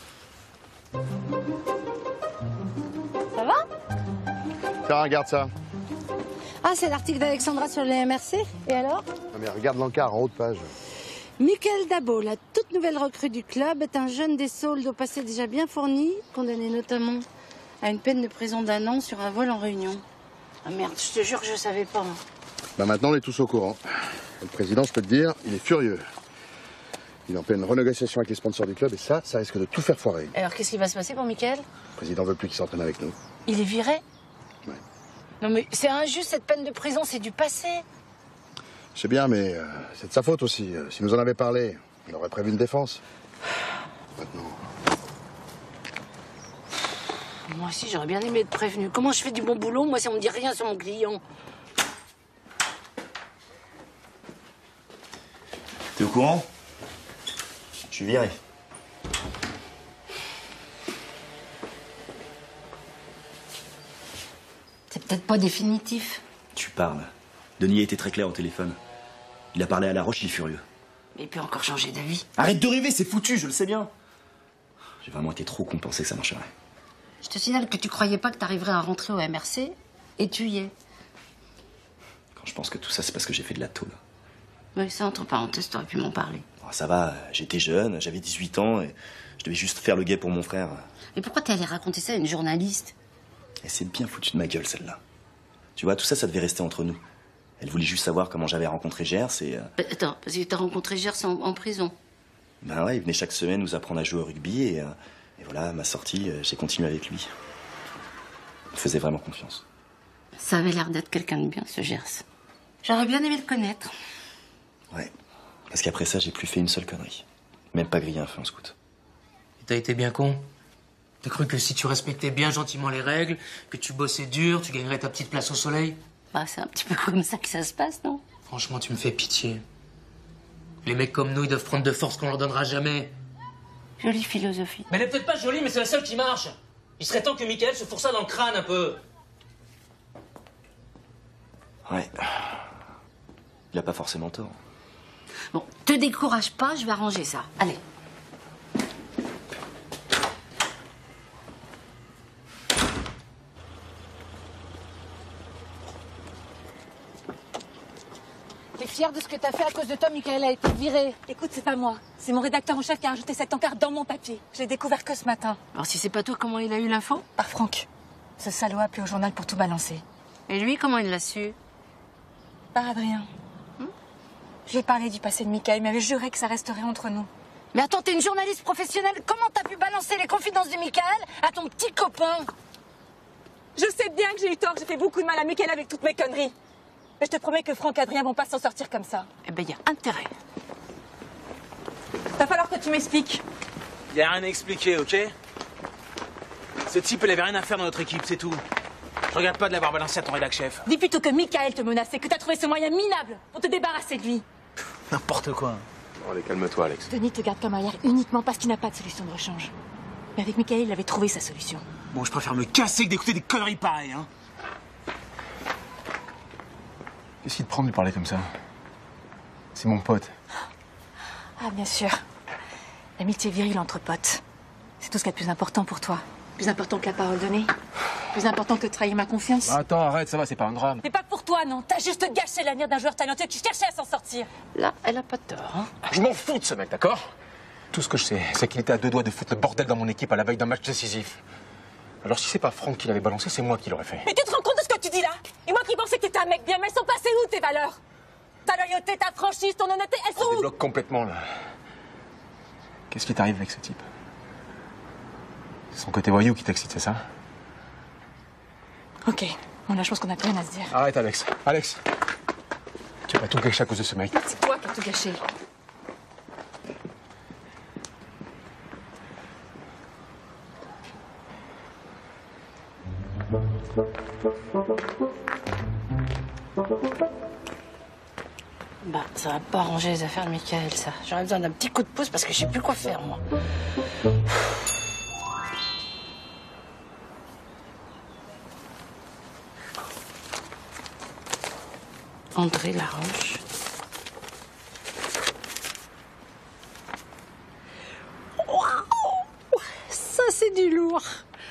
Ça va? Tiens, regarde ça. Ah, c'est l'article d'Alexandra sur les M R C. Et alors? Non, mais regarde l'encart en haut de page. Michael Dabo, la toute nouvelle recrue du club, est un jeune des Saules au passé déjà bien fourni, condamné notamment à une peine de prison d'un an sur un vol en réunion. Ah merde, je te jure que je savais pas. Bah maintenant, on est tous au courant. Le président, je peux te dire, il est furieux. Il est en pleine renégociation avec les sponsors du club et ça, ça risque de tout faire foirer. Alors qu'est-ce qui va se passer pour Mickaël? Le président veut plus qu'il s'entraîne avec nous. Il est viré? Ouais. Non mais c'est injuste, cette peine de prison, c'est du passé. Je sais bien, mais euh, c'est de sa faute aussi. Euh, S'il nous en avait parlé, il aurait prévu une défense. Maintenant... Moi aussi, j'aurais bien aimé être prévenu. Comment je fais du bon boulot, moi, si on me dit rien sur mon client? T'es au courant? Je suis viré. C'est peut-être pas définitif. Tu parles. Denis a été très clair au téléphone. Il a parlé à La Roche, il est furieux. Mais il peut encore changer d'avis. Arrête de rêver, c'est foutu, je le sais bien. J'ai vraiment été trop con de penser que ça marcherait. Je te signale que tu croyais pas que t'arriverais à rentrer au M R C, et tu y es. Quand je pense que tout ça, c'est parce que j'ai fait de la tôle. Oui, ça, entre parenthèses, t'aurais pu m'en parler. Oh, ça va, j'étais jeune, j'avais dix-huit ans, et je devais juste faire le guet pour mon frère. Et pourquoi t'es allé raconter ça à une journaliste? Et c'est bien foutu de ma gueule, celle-là. Tu vois, tout ça, ça devait rester entre nous. Elle voulait juste savoir comment j'avais rencontré Gers et... Euh... Attends, parce que t'as rencontré Gers en, en prison. Ben ouais, il venait chaque semaine nous apprendre à jouer au rugby et, euh, et voilà, à ma sortie, euh, j'ai continué avec lui. Il me faisait vraiment confiance. Ça avait l'air d'être quelqu'un de bien, ce Gers. J'aurais bien aimé le connaître. Ouais, parce qu'après ça, j'ai plus fait une seule connerie. Même pas griller un feu en scout. T'as été bien con. T'as cru que si tu respectais bien gentiment les règles, que tu bossais dur, tu gagnerais ta petite place au soleil? Bah, c'est un petit peu comme ça que ça se passe, non? Franchement, tu me fais pitié. Les mecs comme nous, ils doivent prendre de force qu'on leur donnera jamais. Jolie philosophie. Mais elle est peut-être pas jolie, mais c'est la seule qui marche. Il serait temps que Mickaël se fourre ça dans le crâne un peu. Ouais. Il a pas forcément tort. Bon, te décourage pas, je vais arranger ça. Allez. T'es fière de ce que t'as fait à cause de toi, Mickaël a été viré. Écoute, c'est pas moi. C'est mon rédacteur en chef qui a rajouté cette encart dans mon papier. Je l'ai découvert que ce matin. Alors si c'est pas toi, comment il a eu l'info? Par Franck. Ce salaud a appelé au journal pour tout balancer. Et lui, comment il l'a su? Par Adrien. Hmm Je lui ai parlé du passé de Mickaël, il m'avait juré que ça resterait entre nous. Mais attends, t'es une journaliste professionnelle. Comment t'as pu balancer les confidences de Mickaël à ton petit copain? Je sais bien que j'ai eu tort, j'ai fait beaucoup de mal à Mickaël avec toutes mes conneries. Mais je te promets que Franck et Adrien vont pas s'en sortir comme ça. Eh ben, y a intérêt. Va falloir que tu m'expliques. Y a rien à expliquer, ok? Ce type, il avait rien à faire dans notre équipe, c'est tout. Je regarde pas de l'avoir balancé à ton rédac chef. Dis plutôt que Mickaël te menaçait, que t'as trouvé ce moyen minable pour te débarrasser de lui. N'importe quoi. Bon, allez, calme-toi, Alex. Denis te garde comme arrière uniquement parce qu'il n'a pas de solution de rechange. Mais avec Mickaël, il avait trouvé sa solution. Bon, je préfère me casser que d'écouter des conneries pareilles, hein. Qu'est-ce qui te prend de lui parler comme ça? C'est mon pote. Ah, bien sûr. L'amitié virile entre potes. C'est tout ce qu'il y a de plus important pour toi. Plus important que la parole donnée. Plus important que de trahir ma confiance. Attends, arrête, ça va, c'est pas un drame. C'est pas pour toi, non. T'as juste gâché l'avenir d'un joueur talentueux qui cherchait à s'en sortir. Là, elle a pas tort, hein. Je m'en fous de ce mec, d'accord? Tout ce que je sais, c'est qu'il était à deux doigts de foutre le bordel dans mon équipe à la veille d'un match décisif. Alors si c'est pas Franck qui l'avait balancé, c'est moi qui l'aurais fait. Mais tu te rends compte de ce que tu dis là? Et moi qui pensais que t'étais un mec bien, mais elles sont passées où tes valeurs? Ta loyauté, ta franchise, ton honnêteté, elles sont On où? débloque complètement là. Qu'est-ce qui t'arrive avec ce type? C'est son côté voyou qui t'excite, c'est ça? Ok, bon là je pense qu'on a plus rien à se dire. Arrête Alex, Alex. Tu vas tout gâcher à cause de ce mec. C'est toi qui as tout gâché. Bah, ça va pas arranger les affaires de Mickaël, ça. J'aurais besoin d'un petit coup de pouce parce que je sais plus quoi faire, moi. André Laroche. Waouh! Ça, c'est du lourd.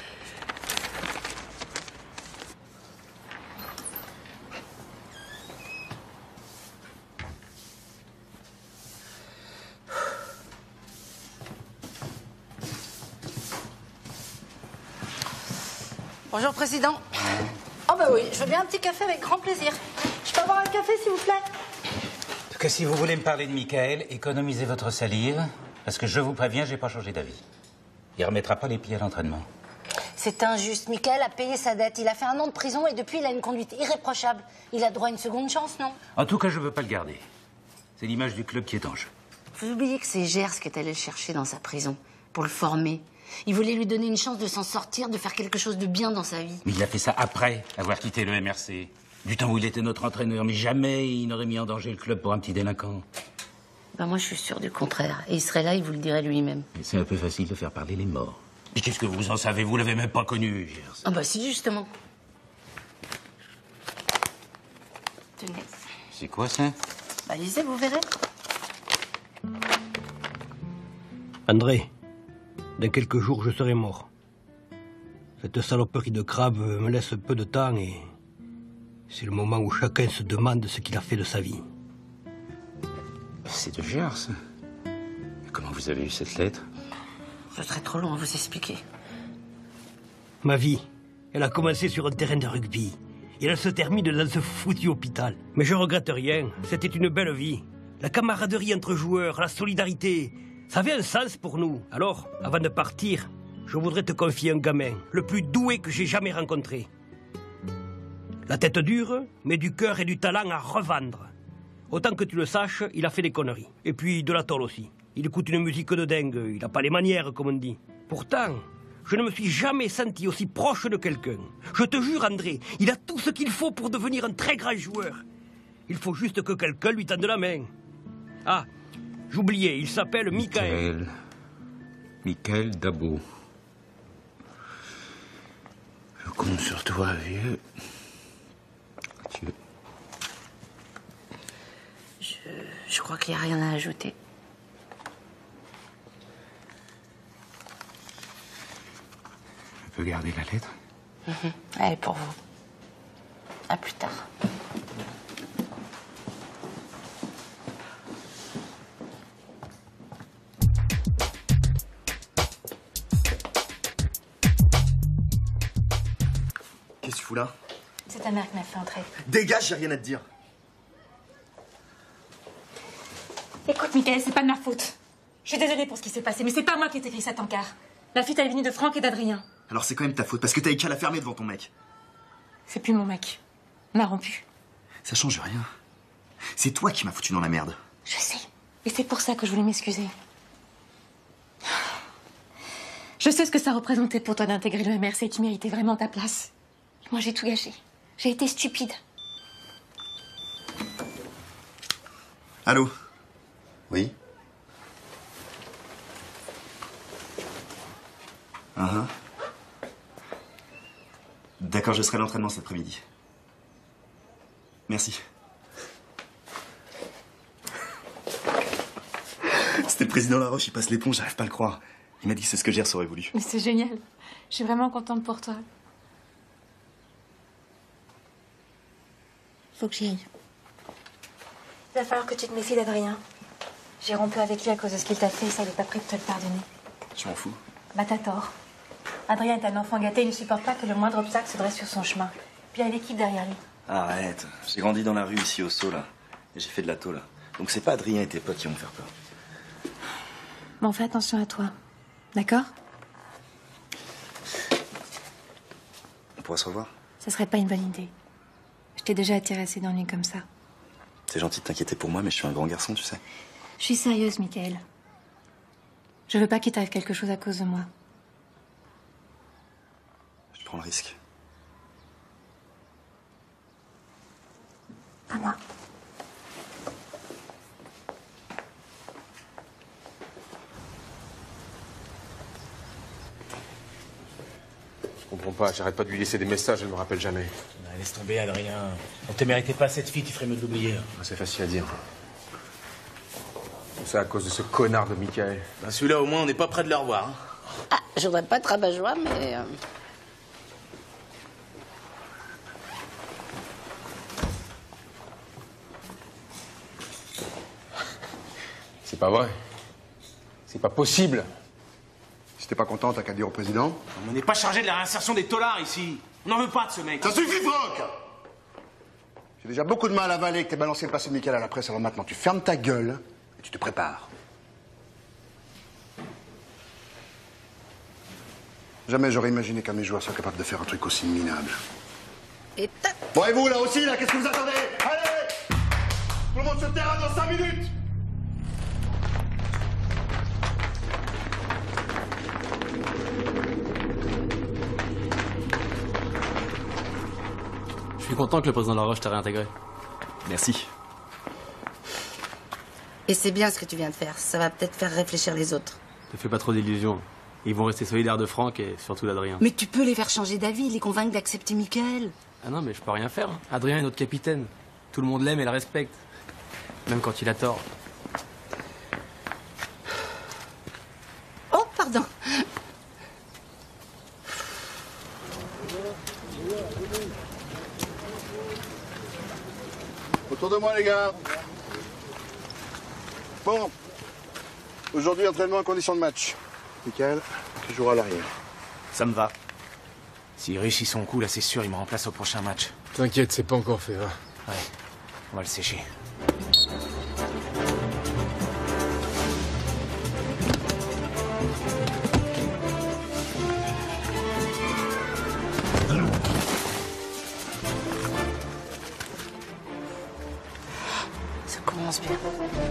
Bonjour, Président. Oh bah oui, je veux bien un petit café avec grand plaisir. Je peux avoir un café, s'il vous plaît? que si vous voulez me parler de Michael, économisez votre salive, parce que je vous préviens, j'ai pas changé d'avis. Il remettra pas les pieds à l'entraînement. C'est injuste. Michael a payé sa dette. Il a fait un an de prison et depuis, il a une conduite irréprochable. Il a droit à une seconde chance, non? En tout cas, je veux pas le garder. C'est l'image du club qui est en jeu. Vous oubliez que c'est Gers qui est allé le chercher dans sa prison, pour le former. Il voulait lui donner une chance de s'en sortir, de faire quelque chose de bien dans sa vie. Mais il a fait ça après avoir quitté le M R C. Du temps où il était notre entraîneur, mais jamais il n'aurait mis en danger le club pour un petit délinquant. Ben moi, je suis sûre du contraire. Et il serait là, il vous le dirait lui-même. C'est un peu facile de faire parler les morts. Mais qu'est-ce que vous en savez? Vous l'avez même pas connu, Gers. Ah bah si, justement. Tenez. C'est quoi ça? Bah lisez, vous verrez. André, dans quelques jours, je serai mort. Cette saloperie de crabe me laisse peu de temps et c'est le moment où chacun se demande ce qu'il a fait de sa vie. C'est de Gers. Comment vous avez eu cette lettre? Ce serait trop long à vous expliquer. Ma vie, elle a commencé sur un terrain de rugby. Et elle se termine dans ce foutu hôpital. Mais je regrette rien, c'était une belle vie. La camaraderie entre joueurs, la solidarité, ça avait un sens pour nous. Alors, avant de partir, je voudrais te confier un gamin, le plus doué que j'ai jamais rencontré. La tête dure, mais du cœur et du talent à revendre. Autant que tu le saches, il a fait des conneries. Et puis de la tôle aussi. Il écoute une musique de dingue, il n'a pas les manières, comme on dit. Pourtant, je ne me suis jamais senti aussi proche de quelqu'un. Je te jure, André, il a tout ce qu'il faut pour devenir un très grand joueur. Il faut juste que quelqu'un lui tende la main. Ah, j'oubliais, il s'appelle Michael. Michael. Michael Dabo. Je compte sur toi, vieux. Tu veux... Je, je crois qu'il n'y a rien à ajouter. Je peux garder la lettre? Mmh. Allez, pour vous. À plus tard. Qu'est-ce que tu fous là? C'est ta mère qui m'a fait entrer. Dégage, j'ai rien à te dire. Écoute, Michael, c'est pas de ma faute. Je suis désolée pour ce qui s'est passé, mais c'est pas moi qui ai écrit cet encart. La fuite, elle est venue de Franck et d'Adrien. Alors c'est quand même ta faute, parce que t'as eu qu'à la fermer devant ton mec. C'est plus mon mec. On a rompu. Ça change rien. C'est toi qui m'as foutu dans la merde. Je sais. Et c'est pour ça que je voulais m'excuser. Je sais ce que ça représentait pour toi d'intégrer le M R C et tu méritais vraiment ta place. Moi, j'ai tout gâché. J'ai été stupide. Allô? Oui? Uh-huh. D'accord, je serai à l'entraînement cet après-midi. Merci. C'était le président Laroche, il passe l'éponge, j'arrive pas à le croire. Il m'a dit que c'est ce que Gers aurait voulu. Mais c'est génial. Je suis vraiment contente pour toi. Faut que j'y aille. Il va falloir que tu te méfies d'Adrien. J'ai rompu avec lui à cause de ce qu'il t'a fait et ça, il est pas prêt de te le pardonner. Je m'en fous. Bah t'as tort. Adrien est un enfant gâté, il ne supporte pas que le moindre obstacle se dresse sur son chemin. Puis il y a l'équipe derrière lui. Arrête. J'ai grandi dans la rue ici au Sceau, là. Et j'ai fait de la tôle. Donc c'est pas Adrien et tes potes qui vont me faire peur. Bon, fais attention à toi. D'accord? On pourra se revoir? Ça serait pas une bonne idée. Je t'ai déjà attiré assez d'ennuis comme ça. C'est gentil de t'inquiéter pour moi, mais je suis un grand garçon, tu sais. Je suis sérieuse, Michael. Je veux pas qu'il t'arrive quelque chose à cause de moi. Je prends le risque. À moi. Je comprends pas, j'arrête pas de lui laisser des messages, elle me rappelle jamais. Ah, laisse tomber, Adrien. On te méritait pas cette fille, tu ferais mieux de l'oublier. C'est facile à dire. C'est à cause de ce connard de Michael. Ben celui-là, au moins, on n'est pas près de le revoir. Hein. Ah, je voudrais pas être rabat-joie, mais... Euh... C'est pas vrai. C'est pas possible. Si t'es pas content, t'as qu'à dire au président. On n'est pas chargé de la réinsertion des tolards ici. On n'en veut pas de ce mec. Ça suffit, Franck! J'ai déjà beaucoup de mal à avaler que t'aies balancé le passé de Michael à la presse, alors maintenant tu fermes ta gueule et tu te prépares. Jamais j'aurais imaginé qu'un de mes joueurs soit capable de faire un truc aussi minable. Et tac. Bon, et vous, là aussi, là, qu'est-ce que vous attendez? Allez! Tout le monde sur le terrain dans cinq minutes! Je suis content que le président Laroche t'a réintégré. Merci. Et c'est bien ce que tu viens de faire. Ça va peut-être faire réfléchir les autres. Te fais pas trop d'illusions. Ils vont rester solidaires de Franck et surtout d'Adrien. Mais tu peux les faire changer d'avis, les convaincre d'accepter Michael. Ah non, mais je peux rien faire. Adrien est notre capitaine. Tout le monde l'aime et le respecte. Même quand il a tort. Oh, pardon. Autour de moi, les gars. Bon. Aujourd'hui, entraînement en condition de match. Michael, qui jouera à l'arrière. Ça me va. S'il réussit son coup, là, c'est sûr, il me remplace au prochain match. T'inquiète, c'est pas encore fait, va. Ouais, on va le sécher. Ça commence bien.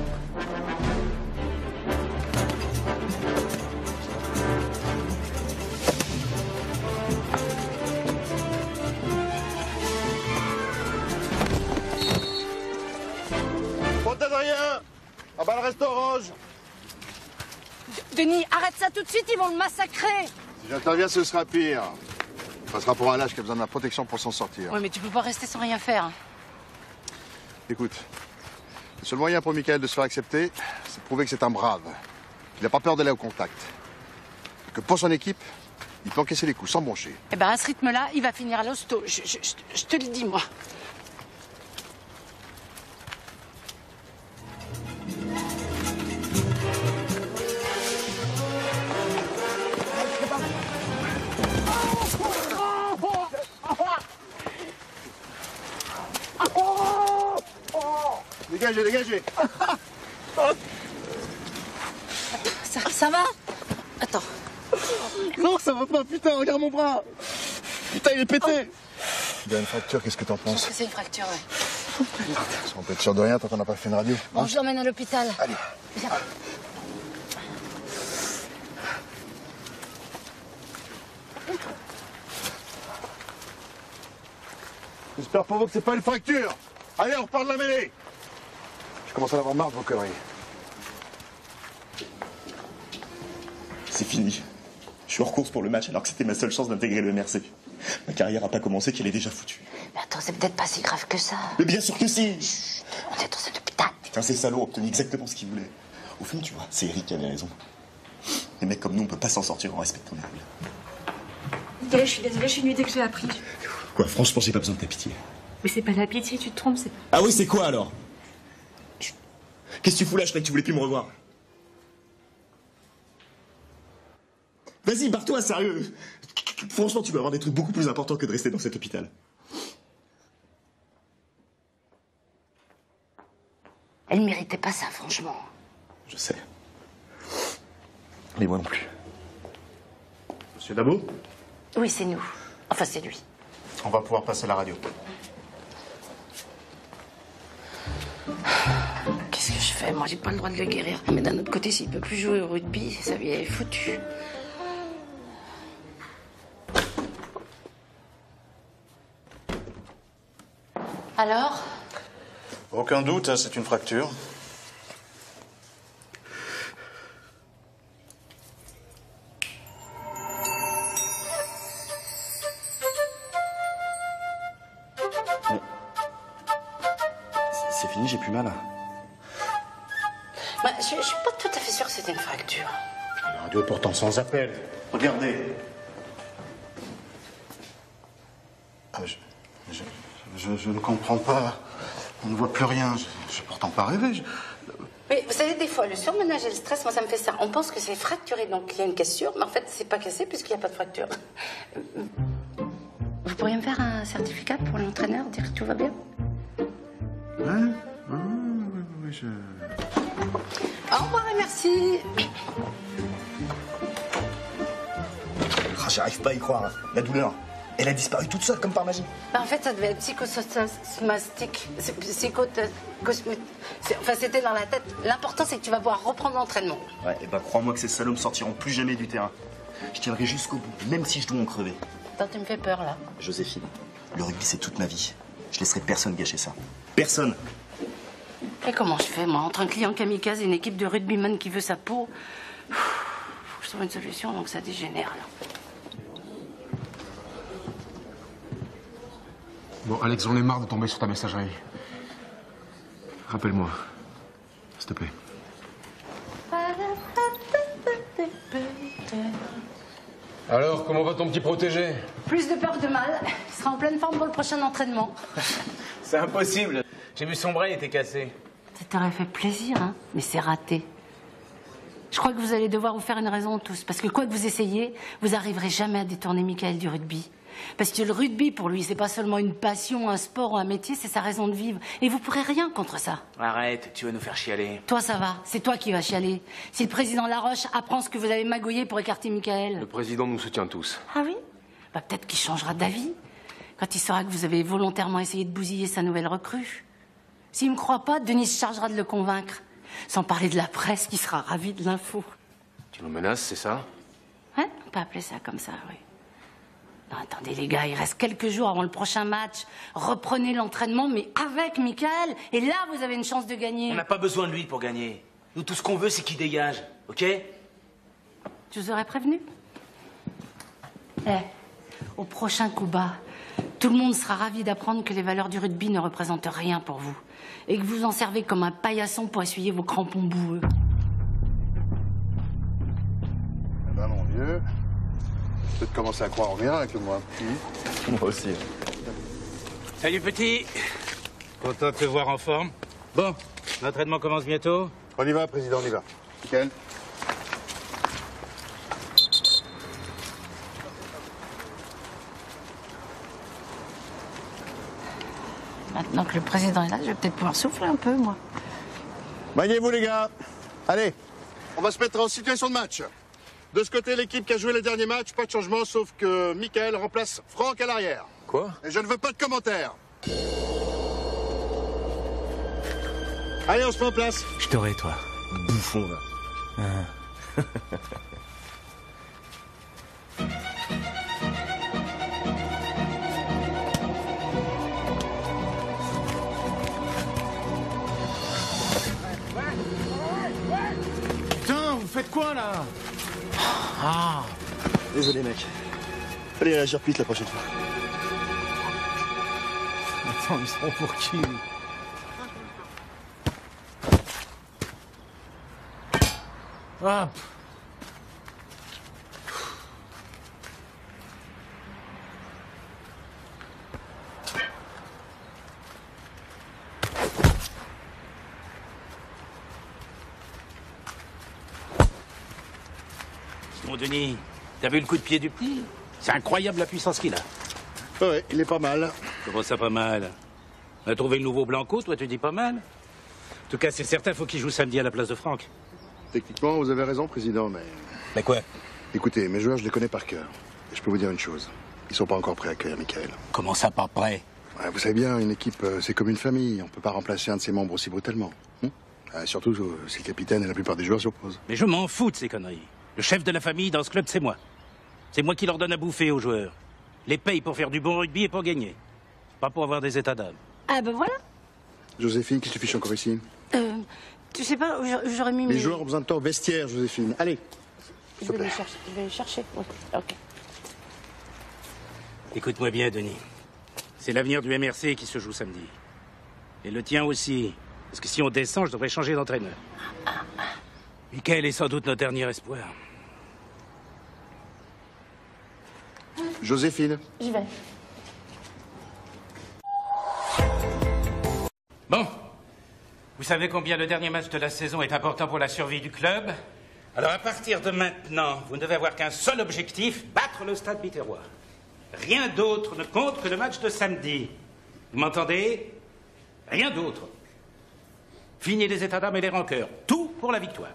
Faute d'Adrien! Ah bah, le reste orange! Denis, arrête ça tout de suite, ils vont le massacrer. Si j'interviens, ce sera pire. Ça sera pour un lâche qui a besoin de ma protection pour s'en sortir. Ouais, mais tu peux pas rester sans rien faire. Écoute, le seul moyen pour Michael de se faire accepter, c'est de prouver que c'est un brave. Il n'a pas peur d'aller au contact. Et que pour son équipe, il peut encaisser les coups sans broncher. Eh ben, à ce rythme-là, il va finir à l'hosto. Je, je- je- je te le dis, moi. Dégagez, dégagez! Ça, ça va? Attends. Non, ça va pas, putain, regarde mon bras! Putain, il est pété! Il y a une fracture, qu'est-ce que t'en Je penses? pense que c'est une fracture, ouais. On peut être sûr de rien tant qu'on n'a pas fait une radio. Bon, hein? je l'emmène à l'hôpital. Allez. Viens. J'espère pour vous que c'est pas une fracture! Allez, on repart de la mêlée! Je commence à en avoir marre de vos conneries. C'est fini. Je suis hors course pour le match alors que c'était ma seule chance d'intégrer le M R C. Ma carrière n'a pas commencé qu'elle est déjà foutue. Mais attends, c'est peut-être pas si grave que ça. Mais bien sûr que si! Chut, on est dans cet hôpital. Putain, ces salauds ont obtenu exactement ce qu'ils voulaient. Au fond, tu vois, c'est Eric qui avait raison. Les mecs comme nous, on peut pas s'en sortir en respectant les règles. Michael, je suis désolée, je suis nulle dès que j'ai appris. Quoi, franchement, j'ai pas besoin de ta pitié. Mais c'est pas la pitié, tu te trompes, c'est... Ah oui, c'est quoi alors? Qu'est-ce que tu fous là? Je croyais que tu voulais plus me revoir. Vas-y, barre-toi, sérieux. Franchement, tu vas avoir des trucs beaucoup plus importants que de rester dans cet hôpital. Elle méritait pas ça, franchement. Je sais. Mais moi non plus. Monsieur Dabo, Oui, c'est nous. Enfin, c'est lui. on va pouvoir passer à la radio. Qu'est-ce que je fais? Moi, j'ai pas le droit de le guérir. Mais d'un autre côté, s'il peut plus jouer au rugby, sa vie est foutue. Alors? Aucun doute, hein, c'est une fracture. C'est fini, j'ai plus mal. Bah, je, je suis pas tout à fait sûre que c'était une fracture. La radio est pourtant sans appel. Regardez. Ah, je, je, je- je ne comprends pas. On ne voit plus rien. Je n'ai pourtant pas rêvé. Je- Mais vous savez, des fois, le surmenage et le stress, moi, ça me fait ça. On pense que c'est fracturé, donc il y a une cassure, mais en fait, c'est pas cassé puisqu'il n'y a pas de fracture. Vous pourriez me faire un certificat pour l'entraîneur, dire que tout va bien? Hein? Ah, oui, oui, je... Au revoir et merci. Ah, j'arrive pas à y croire. Hein. La douleur, elle a disparu toute seule comme par magie. Bah, en fait, ça devait être psychosomatique. Psychocosmétique. Enfin, c'était dans la tête. L'important, c'est que tu vas pouvoir reprendre l'entraînement. Ouais, et bah crois-moi que ces salauds me sortiront plus jamais du terrain. Je tiendrai jusqu'au bout, même si je dois en crever. Attends, tu me fais peur, là. Joséphine, le rugby, c'est toute ma vie. Je laisserai personne gâcher ça. Personne. Et comment je fais, moi, entre un client kamikaze et une équipe de rugbyman qui veut sa peau? Faut que je trouve une solution avant que ça dégénère, là. Bon, Alex, j'en ai marre de tomber sur ta messagerie. Rappelle-moi, s'il te plaît. Alors, comment va ton petit protégé? Plus de peur que de mal. Il sera en pleine forme pour le prochain entraînement. C'est impossible. J'ai vu son bras, il était cassé. Ça t'aurait fait plaisir, hein, mais c'est raté. Je crois que vous allez devoir vous faire une raison tous, parce que quoi que vous essayiez, vous n'arriverez jamais à détourner Michael du rugby. Parce que le rugby, pour lui, c'est pas seulement une passion, un sport ou un métier, c'est sa raison de vivre. Et vous pourrez rien contre ça. Arrête, tu vas nous faire chialer. Toi, ça va, c'est toi qui vas chialer. Si le président Laroche apprend ce que vous avez magouillé pour écarter Michael... Le président nous soutient tous. Ah oui? Bah peut-être qu'il changera d'avis quand il saura que vous avez volontairement essayé de bousiller sa nouvelle recrue. S'il me croit pas, Denis se chargera de le convaincre. Sans parler de la presse qui sera ravie de l'info. Tu nous menaces, c'est ça? Hein? On peut appeler ça comme ça, oui. Non, attendez les gars, il reste quelques jours avant le prochain match. Reprenez l'entraînement, mais avec Michael. Et là, vous avez une chance de gagner. On n'a pas besoin de lui pour gagner. Nous, tout ce qu'on veut, c'est qu'il dégage, ok? Je vous aurais prévenu. Eh, au prochain coup bas, tout le monde sera ravi d'apprendre que les valeurs du rugby ne représentent rien pour vous. Et que vous en servez comme un paillasson pour essuyer vos crampons boueux. Eh ben, mon vieux... Peut-être commencer à croire en miracle, moi. Mmh. Moi aussi. Salut, petit. Content de te voir en forme. Bon, l'entraînement commence bientôt. On y va, président, on y va. Nickel. Maintenant que le président est là, je vais peut-être pouvoir souffler un peu, moi. Maniez-vous, les gars. Allez, on va se mettre en situation de match. De ce côté, l'équipe qui a joué les derniers matchs, pas de changement, sauf que Michael remplace Franck à l'arrière. Quoi? Et je ne veux pas de commentaires. Allez, on se met en place. Je t'aurai, toi. Bouffon, va. Ah. Putain, vous faites quoi, là? Ah. Désolé, mec. Allez, réagir vite la prochaine fois. Attends, ils seront pour qui? Ah. Bon, Denis, t'as vu le coup de pied du petit? C'est incroyable la puissance qu'il a. Ouais, il est pas mal. Comment ça, pas mal? On a trouvé le nouveau Blanco, toi tu dis pas mal? En tout cas, c'est certain, faut qu'il joue samedi à la place de Franck. Techniquement, vous avez raison, président, mais... Mais quoi? Écoutez, mes joueurs, je les connais par cœur. Et je peux vous dire une chose. Ils sont pas encore prêts à accueillir Michael. Comment ça, pas prêt? Ouais, vous savez bien, une équipe, euh, c'est comme une famille. On peut pas remplacer un de ses membres aussi brutalement. Hein? euh, surtout euh, si le capitaine et la plupart des joueurs s'y opposent. Mais je m'en fous de ces conneries. Le chef de la famille dans ce club, c'est moi. C'est moi qui leur donne à bouffer aux joueurs. Les paye pour faire du bon rugby et pour gagner. Pas pour avoir des états d'âme. Ah ben voilà. Joséphine, qu'est-ce que tu fiches encore ici? Euh, tu sais pas, j'aurais mis... Les mes... joueurs ont besoin de temps au vestiaire, Joséphine. Allez. Je vais les chercher. Je vais les chercher. Oui. Ok. Écoute-moi bien, Denis. C'est l'avenir du M R C qui se joue samedi. Et le tien aussi. Parce que si on descend, je devrais changer d'entraîneur. Michael est sans doute notre dernier espoir. Joséphine. J'y vais. Bon. Vous savez combien le dernier match de la saison est important pour la survie du club? Alors à partir de maintenant, vous ne devez avoir qu'un seul objectif, battre le Stade Biterrois. Rien d'autre ne compte que le match de samedi. Vous m'entendez? Rien d'autre. Fini les états d'âme et les rancœurs. Tout pour la victoire.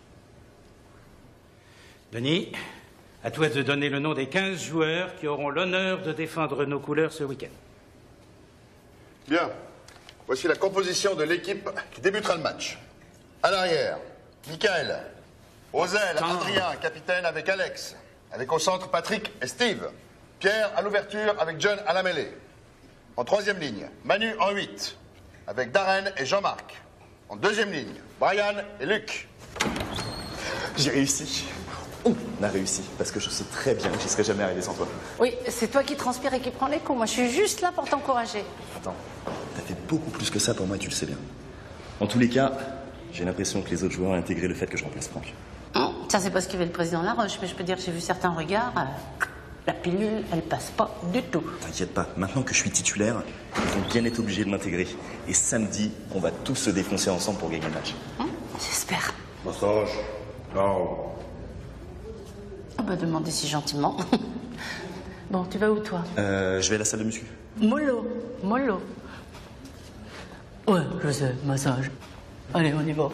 Denis, à toi de donner le nom des quinze joueurs qui auront l'honneur de défendre nos couleurs ce week-end. Bien. Voici la composition de l'équipe qui débutera le match. À l'arrière, Michael. Aux ailes, Adrien, capitaine avec Alex. Avec au centre, Patrick et Steve. Pierre à l'ouverture avec John à la mêlée. En troisième ligne, Manu en huit. Avec Darren et Jean-Marc. En deuxième ligne, Brian et Luc. J'ai réussi. On a réussi, parce que je sais très bien que j'y serais jamais arrivé sans toi. Oui, c'est toi qui transpire et qui prend les coups. Moi, je suis juste là pour t'encourager. Attends, t'as fait beaucoup plus que ça pour moi, tu le sais bien. En tous les cas, j'ai l'impression que les autres joueurs ont intégré le fait que je remplace Franck. Hum, ça, c'est parce qu'il y avait le président Laroche, mais je peux dire que j'ai vu certains regards. euh, la pilule, elle passe pas du tout. T'inquiète pas, maintenant que je suis titulaire, ils vont bien être obligés de m'intégrer. Et samedi, on va tous se défoncer ensemble pour gagner le match. Hum, J'espère. Massage. Non. On va demander si gentiment. Bon, tu vas où, toi? Euh, je vais à la salle de muscu. Mollo, mollo. Ouais, je sais, massage. Allez, on y va.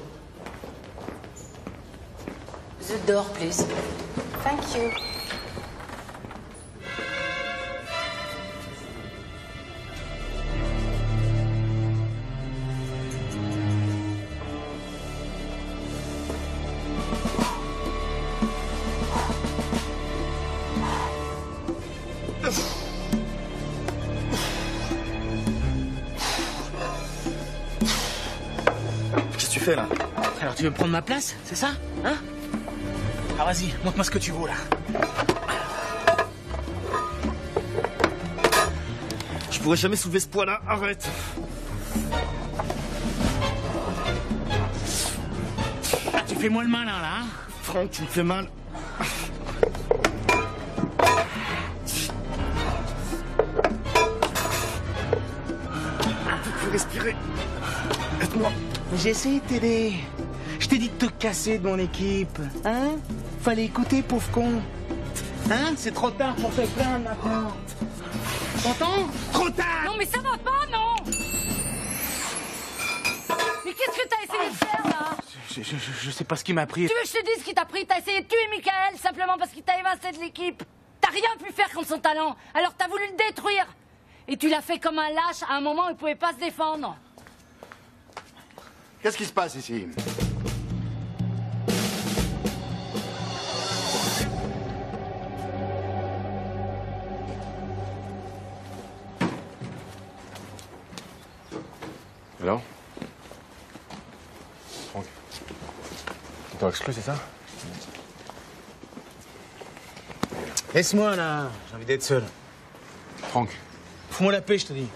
The door, please. Thank you. Qu'est-ce que tu fais là? Alors tu veux prendre ma place, c'est ça? Hein? Ah vas-y, montre-moi ce que tu vaux là. Je pourrais jamais soulever ce poids là, arrête. Ah, tu fais moi le malin là, hein? Franck, tu me fais mal. Tu peux respirer. Aide-moi. J'ai essayé de t'aider. Je t'ai dit de te casser de mon équipe. Hein? Fallait écouter, pauvre con. Hein? C'est trop tard pour te plaindre maintenant. T'entends? Trop tard! Non mais ça va pas, non! Mais qu'est-ce que t'as essayé de faire là? Je, je, je- je sais pas ce qui m'a pris. Tu veux que je te dise ce qui t'a pris? T'as essayé de tuer Michael simplement parce qu'il t'a évincé de l'équipe. T'as rien pu faire contre son talent, alors t'as voulu le détruire. Et tu l'as fait comme un lâche à un moment où il pouvait pas se défendre. Qu'est-ce qui se passe ici? Alors Franck, tu t'es exclu, c'est ça? Laisse-moi là, j'ai envie d'être seul. Franck. Fous-moi la paix, je te dis.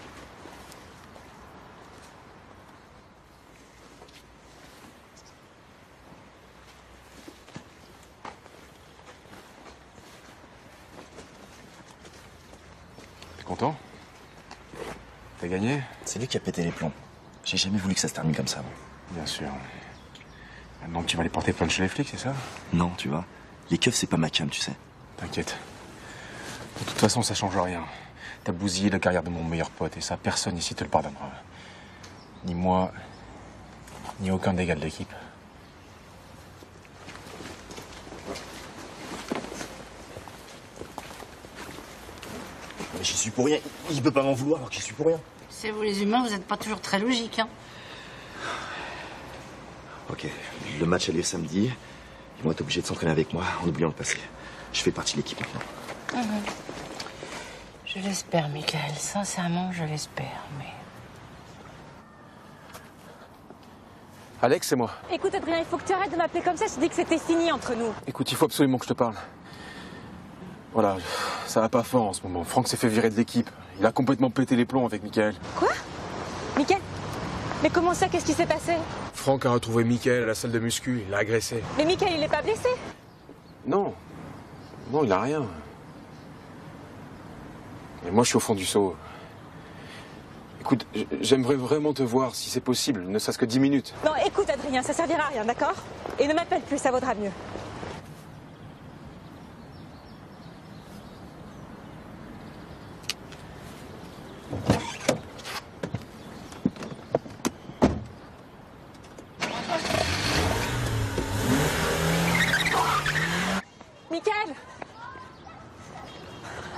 T'es content? T'as gagné? C'est lui qui a pété les plombs. J'ai jamais voulu que ça se termine comme ça. moi. Bien sûr. Maintenant que tu vas les porter plein de chez les flics, c'est ça? Non, tu vois. Les keufs, c'est pas ma cam, tu sais. T'inquiète. De toute façon, ça change rien. T'as bousillé la carrière de mon meilleur pote et ça, personne ici te le pardonnera. Ni moi, ni aucun des gars de l'équipe. Mais j'y suis pour rien. Il peut pas m'en vouloir alors que j'y suis pour rien. C'est vous les humains, vous n'êtes pas toujours très logiques, hein. Ok, le match a lieu samedi. Ils vont être obligés de s'entraîner avec moi en oubliant le passé. Je fais partie de l'équipe maintenant. Mhm. Je l'espère, Michael. Sincèrement, je l'espère, mais... Alex, c'est moi. Écoute, Adrien, il faut que tu arrêtes de m'appeler comme ça. Je te dis que c'était fini entre nous. Écoute, il faut absolument que je te parle. Voilà, ça va pas fort en ce moment. Franck s'est fait virer de l'équipe. Il a complètement pété les plombs avec Michael. Quoi? Mickaël? Mais comment ça? Qu'est-ce qui s'est passé? Franck a retrouvé Michael à la salle de muscu. Il l'a agressé. Mais Mickaël, il est pas blessé? Non. Non, il a rien. Mais moi, je suis au fond du seau. Écoute, j- j'aimerais vraiment te voir, si c'est possible, ne serait-ce que dix minutes. Non, écoute, Adrien, ça servira à rien, d'accord? Et ne m'appelle plus, ça vaudra mieux.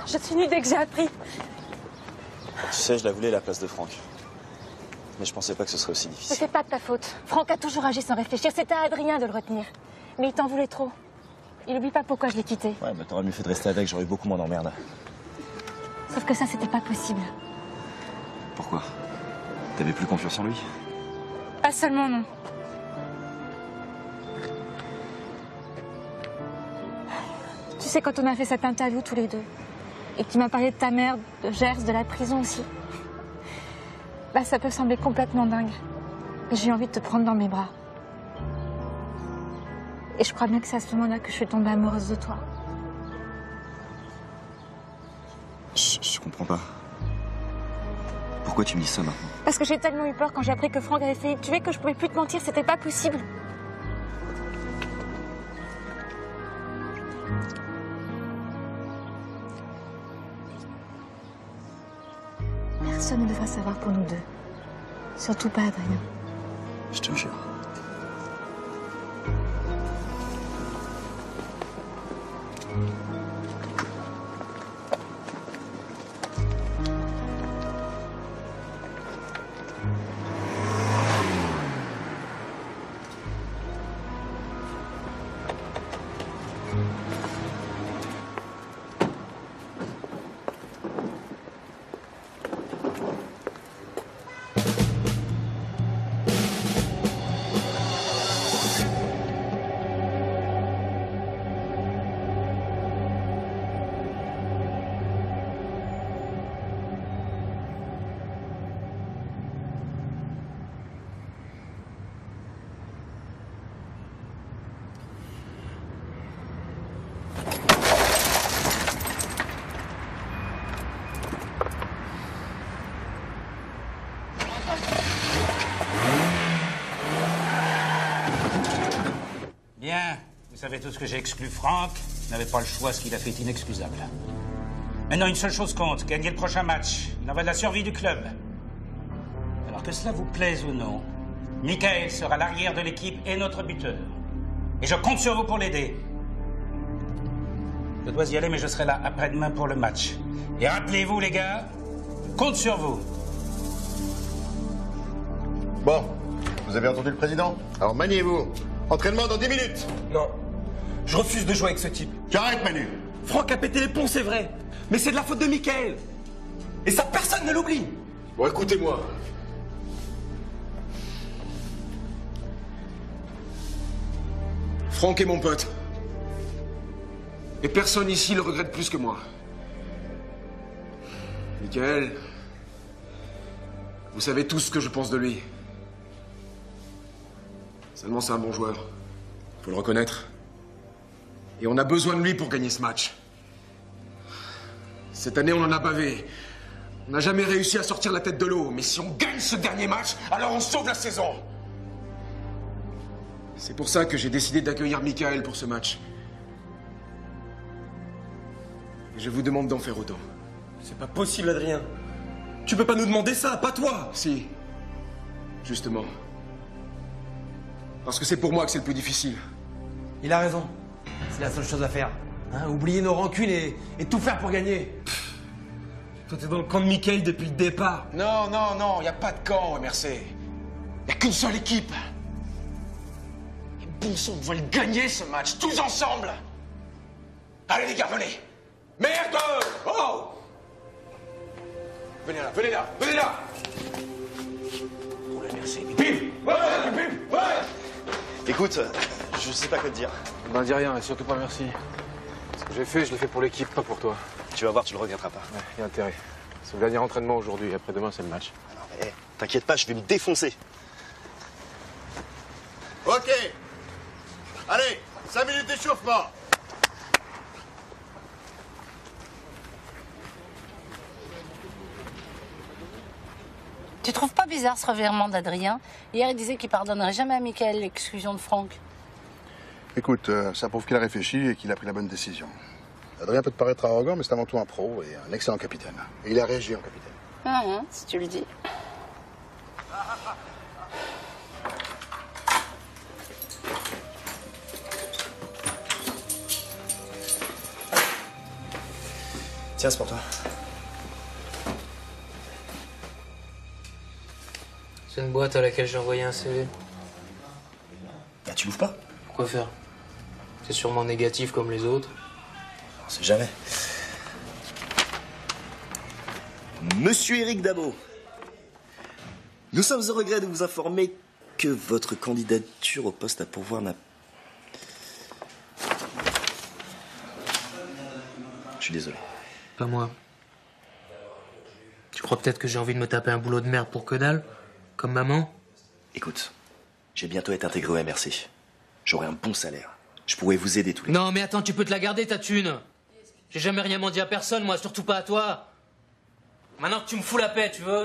Je suis nue dès que j'ai appris. Tu sais, je la voulais la place de Franck. Mais je pensais pas que ce serait aussi Mais difficile. c'est pas de ta faute. Franck a toujours agi sans réfléchir. C'était à Adrien de le retenir. Mais il t'en voulait trop. Il oublie pas pourquoi je l'ai quitté. Ouais, mais t'aurais mieux fait de rester avec, j'aurais eu beaucoup moins d'emmerdes. Sauf que ça, c'était pas possible. Pourquoi? T'avais plus confiance en lui? Pas seulement, non. Tu sais, quand on a fait cette interview tous les deux, et que tu m'as parlé de ta mère, de Gers, de la prison aussi, bah ça peut sembler complètement dingue. Et j'ai envie de te prendre dans mes bras. Et je crois bien que c'est à ce moment-là que je suis tombée amoureuse de toi. Je, je comprends pas. Pourquoi tu me dis ça maintenant? Parce que j'ai tellement eu peur quand j'ai appris que Franck avait failli te tuer que je pouvais plus te mentir, c'était pas possible. Personne ne devra savoir pour nous deux. Surtout pas Adrien. Je te jure. Bien, vous savez tous que j'ai exclu Franck. Il n'avait pas le choix, ce qu'il a fait est inexcusable. Maintenant, une seule chose compte, gagner le prochain match. Il en va de la survie du club. Alors que cela vous plaise ou non, Michael sera l'arrière de l'équipe et notre buteur. Et je compte sur vous pour l'aider. Je dois y aller, mais je serai là après-demain pour le match. Et rappelez-vous, les gars, je compte sur vous. Bon, vous avez entendu le président? Alors maniez-vous. Entraînement dans dix minutes. Non. Je refuse de jouer avec ce type. Tu arrêtes, Manu. Franck a pété les plombs, c'est vrai. Mais c'est de la faute de Michael. Et ça, personne ne l'oublie. Bon, écoutez-moi. Franck est mon pote. Et personne ici le regrette plus que moi. Michael, vous savez tous ce que je pense de lui. Seulement, c'est un bon joueur. Faut le reconnaître. Et on a besoin de lui pour gagner ce match. Cette année, on en a bavé. On n'a jamais réussi à sortir la tête de l'eau. Mais si on gagne ce dernier match, alors on sauve la saison. C'est pour ça que j'ai décidé d'accueillir Michael pour ce match. Et je vous demande d'en faire autant. C'est pas possible, Adrien. Tu peux pas nous demander ça, pas toi. Si. Justement. Parce que c'est pour moi que c'est le plus difficile. Il a raison. C'est la seule chose à faire. Hein, oublier nos rancunes et, et tout faire pour gagner. Toi, t'es dans le camp de Michael depuis le départ. Non, non, non, il n'y a pas de camp, M R C. Il n'y a qu'une seule équipe. Et bon sang, on va le gagner ce match, tous ensemble. Allez les gars, venez. Merde! Oh! Venez là, venez là, venez là! Pour le M R C. Bim! Ouais, bim! Ouais! Écoute, je sais pas quoi te dire. Ben dis rien, et surtout pas merci. Ce que j'ai fait, je l'ai fait pour l'équipe, pas pour toi. Tu vas voir, tu le regretteras pas. Ouais, y a intérêt. C'est le dernier entraînement aujourd'hui, après demain c'est le match. Non mais, hey, t'inquiète pas, je vais me défoncer. Ok. Allez, cinq minutes d'échauffement. Tu trouves pas bizarre ce revirement d'Adrien? Hier, il disait qu'il pardonnerait jamais à Michael l'exclusion de Franck. Écoute, euh, ça prouve qu'il a réfléchi et qu'il a pris la bonne décision. Adrien peut te paraître arrogant, mais c'est avant tout un pro et un excellent capitaine. Et il a réagi en capitaine. Ah, hein, si tu le dis. Tiens, c'est pour toi. C'est une boîte à laquelle j'ai envoyé un C V. Bah, tu l'ouvres pas? Pourquoi faire? C'est sûrement négatif comme les autres. On sait jamais. Monsieur Éric Dabo, nous sommes au regret de vous informer que votre candidature au poste à pourvoir n'a... Je suis désolé. Pas moi. Tu crois peut-être que j'ai envie de me taper un boulot de merde pour que dalle? Comme maman? Écoute, j'ai bientôt été intégré au M R C. J'aurai un bon salaire. Je pourrais vous aider tous les... Non, mais attends, tu peux te la garder, ta thune. J'ai jamais rien menti à personne, moi, surtout pas à toi. Maintenant que tu me fous la paix, tu veux?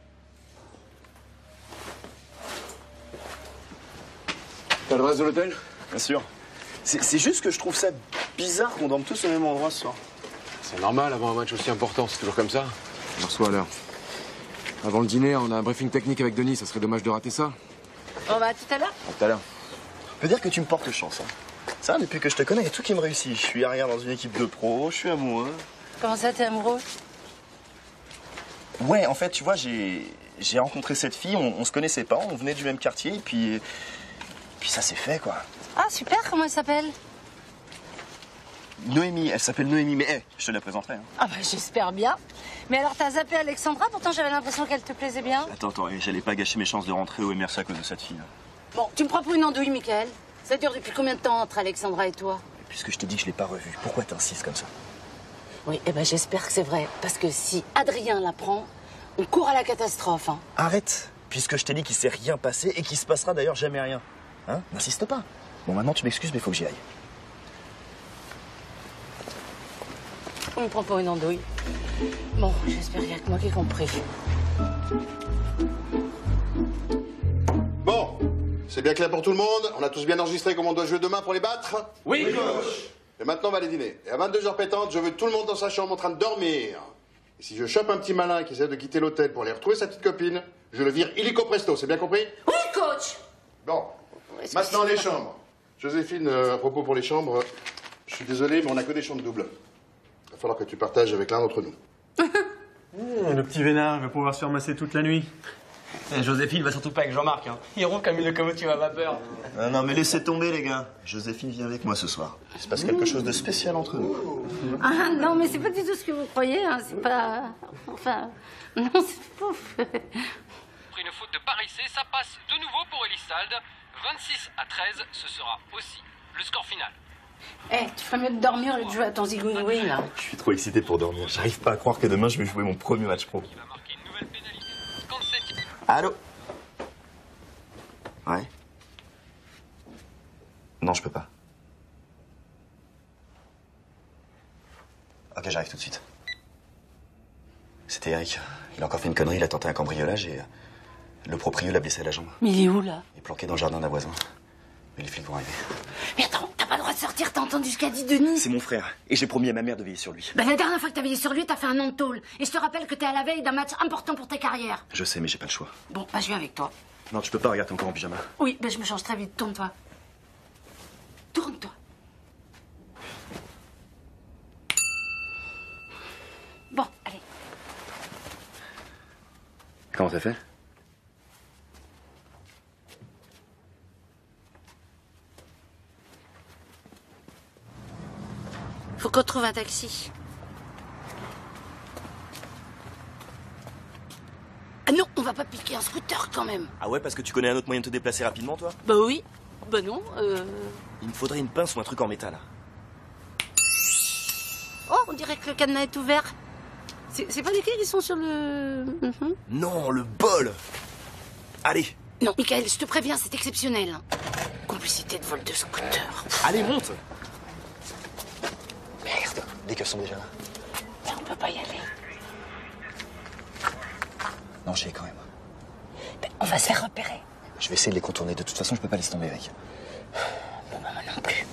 T'as l'adresse de l'hôtel? Bien sûr. C'est juste que je trouve ça bizarre qu'on dorme tous au même endroit ce soir. C'est normal, avant un match aussi important, c'est toujours comme ça. On reçoit à l'heure. Avant le dîner, on a un briefing technique avec Denis, ça serait dommage de rater ça. On va à tout à l'heure. À tout à l'heure. Je peux dire que tu me portes chance. Hein. Ça, depuis que je te connais, il y a tout qui me réussit. Je suis arrière dans une équipe de pro, je suis amoureux. Comment ça, t'es amoureux? Ouais, en fait, tu vois, j'ai j'ai rencontré cette fille, on, on se connaissait pas, on venait du même quartier, et puis, puis ça s'est fait, quoi. Ah, super, comment elle s'appelle? Noémie, elle s'appelle Noémie, mais hey, je te la présenterai. Hein. Ah bah j'espère bien. Mais alors t'as zappé Alexandra, pourtant j'avais l'impression qu'elle te plaisait bien. Attends, attends, j'allais pas gâcher mes chances de rentrer au M R C à cause de cette fille. Hein. Bon, tu me prends pour une andouille, Michael. Ça dure depuis combien de temps entre Alexandra et toi? Puisque je t'ai dit que je l'ai pas revue, pourquoi t'insistes comme ça? Oui, eh ben j'espère que c'est vrai. Parce que si Adrien l'apprend, on court à la catastrophe. Hein. Arrête, puisque je t'ai dit qu'il s'est rien passé et qu'il se passera d'ailleurs jamais rien. Hein? N'insiste pas. Bon, maintenant tu m'excuses, mais il faut que j'y aille. On me prend pour une andouille. Bon, j'espère qu'il y a que moi qui ai compris. Bon, c'est bien clair pour tout le monde. On a tous bien enregistré comment on doit jouer demain pour les battre? Oui, coach. Et maintenant, on va aller dîner. Et à vingt-deux heures pétantes, je veux tout le monde dans sa chambre en train de dormir. Et si je chope un petit malin qui essaie de quitter l'hôtel pour aller retrouver sa petite copine, je le vire illico presto, c'est bien compris? Oui, coach. Bon, maintenant les chambres. Joséphine, euh, à propos pour les chambres, je suis désolé, mais on n'a que des chambres doubles. Il va falloir que tu partages avec l'un d'entre nous. Mmh, le petit vénard va pouvoir se faire masser toute la nuit. Et Joséphine va surtout pas avec Jean-Marc. Hein. Il roule comme une locomotive à vapeur. Non, non, mais laissez tomber, les gars. Joséphine vient avec moi ce soir. Il se passe quelque chose de spécial entre nous. Ah non, mais c'est pas du tout ce que vous croyez. Hein. C'est pas... Enfin... Non, c'est fou. Après une faute de Parissé, ça passe de nouveau pour Elissalde. vingt-six à treize, ce sera aussi le score final. Eh, hey, tu ferais mieux de dormir au lieu de jouer à ton zigouigoui, là. Je suis trop excité pour dormir. J'arrive pas à croire que demain je vais jouer mon premier match pro. Allô? Ouais? Non, je peux pas. Ok, j'arrive tout de suite. C'était Eric. Il a encore fait une connerie, il a tenté un cambriolage et le proprio l'a blessé à la jambe. Mais il est où, là? Il est planqué dans le jardin d'un voisin. Mais les flics vont arriver. Mais attends, t'as pas le droit de sortir, t'as entendu ce qu'a dit Denis? C'est mon frère, et j'ai promis à ma mère de veiller sur lui. Bah, la dernière fois que t'as veillé sur lui, t'as fait un an de tôle. Et je te rappelle que t'es à la veille d'un match important pour ta carrière. Je sais, mais j'ai pas le choix. Bon, bah je viens avec toi. Non, tu peux pas, regarder encore en pyjama. Oui, bah je me change très vite, tourne-toi. Tourne-toi. Bon, allez. Comment t'as fait? Faut qu'on trouve un taxi. Ah non, on va pas piquer un scooter quand même. Ah ouais, parce que tu connais un autre moyen de te déplacer rapidement, toi? Bah oui. Bah non, euh... Il me faudrait une pince ou un truc en métal. Oh, on dirait que le cadenas est ouvert. C'est pas lesquels qui sont sur le... Mm-hmm. Non, le bol. Allez. Non, Michael, je te préviens, c'est exceptionnel. Complicité de vol de scooter. Allez, monte. Merde, les keufs sont déjà là. Mais on peut pas y aller. Non, j'y ai quand même. Ben, on va se faire repérer. Je vais essayer de les contourner. De toute façon, je peux pas laisser tomber, Eric. Bon, bah, moi non plus.